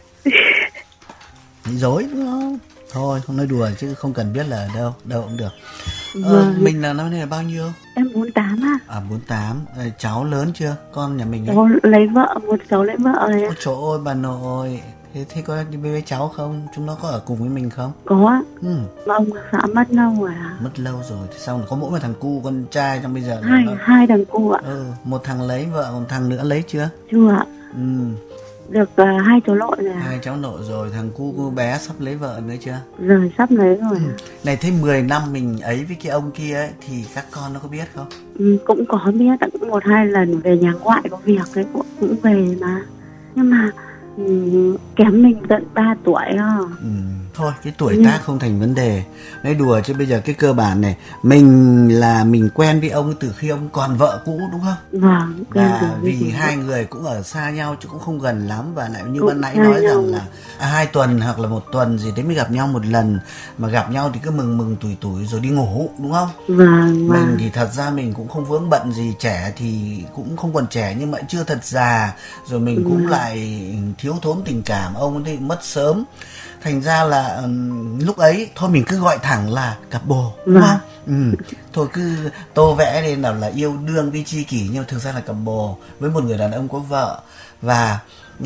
Dối đúng không? Thôi không nói đùa chứ không cần biết là ở đâu cũng được. Mình là năm nay là bao nhiêu? Em 48 à? 48. Cháu lớn chưa? Con nhà mình ấy. Cháu lấy vợ, một cháu lấy vợ rồi. Ôi trời ơi bà nội. Thế có đi với cháu không? Chúng nó có ở cùng với mình không? Có. Mà ông xã mất lâu rồi à? Mất lâu rồi. Thì sao có mỗi một thằng cu con trai trong bây giờ? Hai thằng cu ạ. Một thằng lấy vợ, một thằng nữa lấy chưa? Chưa ạ. Được 2 cháu nội rồi. 2 cháu nội rồi, thằng cu bé sắp lấy vợ nữa chưa? Rồi sắp lấy rồi. Này thế 10 năm mình ấy với cái ông kia ấy thì các con nó có biết không? Cũng có biết, cũng 1-2 lần về nhà ngoại có việc đấy cũng về mà. Nhưng mà kém mình tận 3 tuổi à. Thôi cái tuổi tác không thành vấn đề. Nói đùa chứ bây giờ cái cơ bản này, mình quen với ông từ khi ông còn vợ cũ đúng không? Vâng. Và vì hai người cũng ở xa nhau chứ cũng không gần lắm, và lại như ban nãy nói rằng là 2 tuần hoặc là 1 tuần gì đấy mới gặp nhau một lần, mà gặp nhau thì cứ mừng tủi rồi đi ngủ đúng không? Vâng. Mình thì thật ra mình cũng không vướng bận gì, trẻ thì cũng không còn trẻ nhưng mà chưa thật già, rồi mình cũng lại thiếu thốn tình cảm, ông ấy mất sớm. Thành ra là lúc ấy thôi mình cứ gọi thẳng là cặp bồ đúng không? Thôi cứ tô vẽ lên nào là yêu đương với tri kỷ, nhưng thực ra là cặp bồ với một người đàn ông có vợ. Và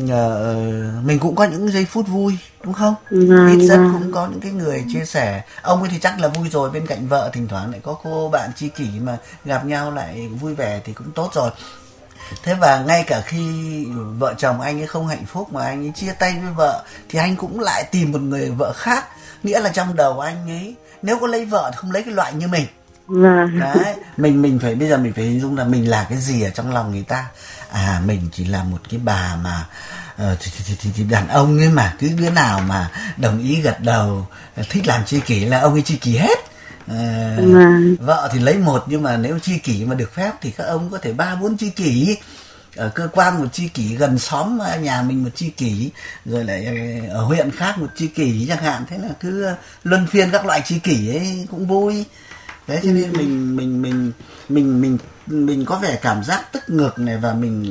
mình cũng có những giây phút vui đúng không? Ít rất cũng có những cái người chia sẻ. Ông ấy thì chắc là vui rồi, bên cạnh vợ thỉnh thoảng lại có cô bạn tri kỷ mà gặp nhau lại vui vẻ thì cũng tốt rồi. Thế và ngay cả khi vợ chồng anh ấy không hạnh phúc mà anh ấy chia tay với vợ thì anh cũng lại tìm một người vợ khác. Nghĩa là trong đầu anh ấy nếu có lấy vợ thì không lấy cái loại như mình. Đấy, mình phải bây giờ mình phải hình dung là mình là cái gì ở trong lòng người ta. Mình chỉ là một cái bà mà thì đàn ông ấy mà cứ đứa nào mà đồng ý gật đầu thích làm tri kỷ là ông ấy tri kỷ hết. Vợ thì lấy một, nhưng mà nếu tri kỷ mà được phép thì các ông có thể 3-4 tri kỷ. Ở cơ quan một tri kỷ, gần xóm nhà mình một tri kỷ, rồi lại ở huyện khác một tri kỷ chẳng hạn. Thế là cứ luân phiên các loại tri kỷ ấy cũng vui. Thế cho nên mình có vẻ cảm giác tức ngược này, và mình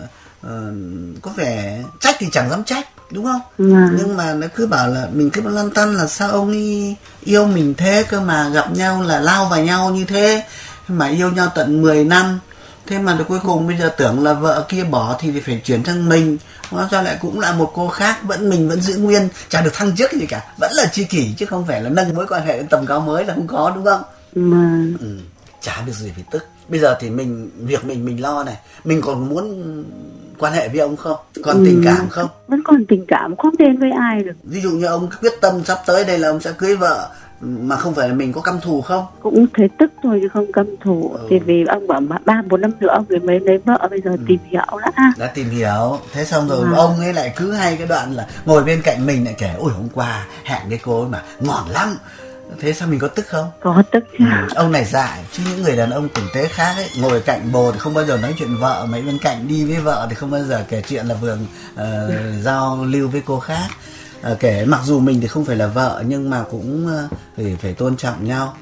có vẻ trách thì chẳng dám trách đúng không? Nhưng mà nó cứ bảo là mình cứ lăn tăn là sao ông ấy yêu mình thế cơ, mà gặp nhau là lao vào nhau như thế, mà yêu nhau tận 10 năm. Thế mà cuối cùng bây giờ tưởng là vợ kia bỏ thì phải chuyển sang mình, hóa ra lại cũng là một cô khác, mình vẫn giữ nguyên, chả được thăng chức gì cả, vẫn là tri kỷ chứ không phải là nâng mối quan hệ đến tầm cao mới là không có đúng không? Chả được gì phải tức. Bây giờ thì việc mình lo này, mình còn muốn quan hệ với ông không? Còn tình cảm không? Vẫn còn tình cảm, không đến với ai được. Ví dụ như ông quyết tâm sắp tới đây là ông sẽ cưới vợ, mà không phải là mình có căm thù không? Cũng thấy tức thôi chứ không căm thù. Thì vì ông bảo 3-4 năm nữa ông mới lấy vợ, bây giờ tìm hiểu đã tìm hiểu. Thế xong rồi ông ấy lại cứ hay cái đoạn là ngồi bên cạnh mình lại kể ôi hôm qua hẹn cái cô ấy mà ngon lắm. Thế sao mình có tức không? Có tức chứ. Ông này dại, chứ những người đàn ông tử tế khác ấy, ngồi cạnh bồ thì không bao giờ nói chuyện vợ, mấy bên cạnh đi với vợ thì không bao giờ kể chuyện là vừa giao lưu với cô khác. Kể mặc dù mình thì không phải là vợ nhưng mà cũng phải tôn trọng nhau.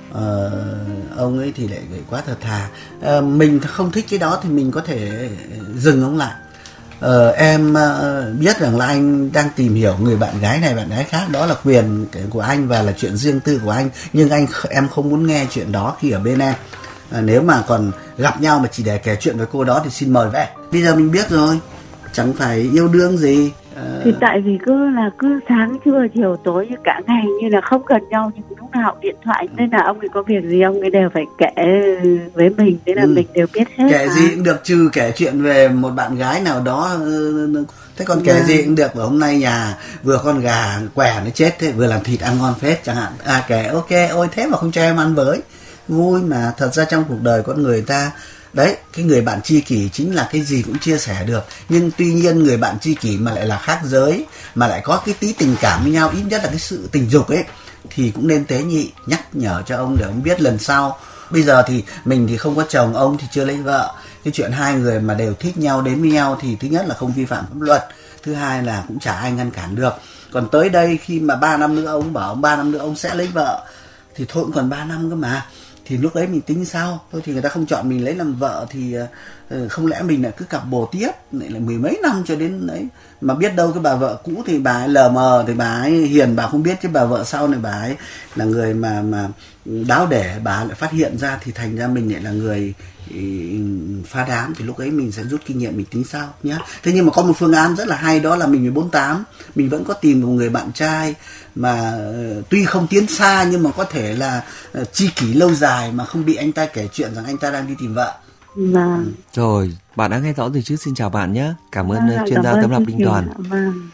Ông ấy thì lại quá thật thà. Mình không thích cái đó thì mình có thể dừng ông lại. Em biết rằng là anh đang tìm hiểu người bạn gái này bạn gái khác, đó là quyền của anh và là chuyện riêng tư của anh, nhưng em không muốn nghe chuyện đó khi ở bên em. Nếu mà còn gặp nhau mà chỉ để kể chuyện với cô đó thì xin mời về. Bây giờ mình biết rồi, chẳng phải yêu đương gì. Thì tại vì cứ sáng trưa chiều tối như cả ngày như là không gần nhau, nhưng lúc nào điện thoại, nên là ông ấy có việc gì ông ấy đều phải kể với mình, thế là mình đều biết hết. Kể gì cũng được, trừ kể chuyện về một bạn gái nào đó. Thế còn kể gì cũng được, và hôm nay nhà vừa con gà què nó chết thế, vừa làm thịt ăn ngon phết chẳng hạn. Kể ok, ôi thế mà không cho em ăn với, vui mà. Thật ra trong cuộc đời con người ta đấy, cái người bạn tri kỷ chính là cái gì cũng chia sẻ được. Nhưng tuy nhiên người bạn tri kỷ mà lại là khác giới, mà lại có cái tí tình cảm với nhau, ít nhất là cái sự tình dục ấy, thì cũng nên tế nhị, nhắc nhở cho ông để ông biết lần sau. Bây giờ thì mình thì không có chồng, ông thì chưa lấy vợ. Cái chuyện hai người mà đều thích nhau, đến với nhau thì thứ nhất là không vi phạm pháp luật, thứ hai là cũng chả ai ngăn cản được. Còn tới đây khi mà 3 năm nữa ông bảo 3 năm nữa ông sẽ lấy vợ, thì thôi cũng còn 3 năm cơ mà, thì lúc đấy mình tính sau. Thôi thì người ta không chọn mình lấy làm vợ thì không lẽ mình lại cứ cặp bồ tiếp lại là mười mấy năm cho đến đấy. Mà biết đâu cái bà vợ cũ thì bà ấy lờ mờ, thì bà ấy hiền bà không biết, chứ bà vợ sau này bà ấy là người mà đáo để, bà lại phát hiện ra thì thành ra mình lại là người phá đám. Thì lúc ấy mình sẽ rút kinh nghiệm, mình tính sau nhé. Thế nhưng mà có một phương án rất là hay, đó là mình 48 mình vẫn có tìm một người bạn trai mà tuy không tiến xa nhưng mà có thể là tri kỷ lâu dài, mà không bị anh ta kể chuyện rằng anh ta đang đi tìm vợ. Vâng. Rồi, bạn đã nghe rõ rồi chứ. Xin chào bạn nhé. Cảm ơn chuyên gia Tấm Lòng Đinh Toàn. Vâng.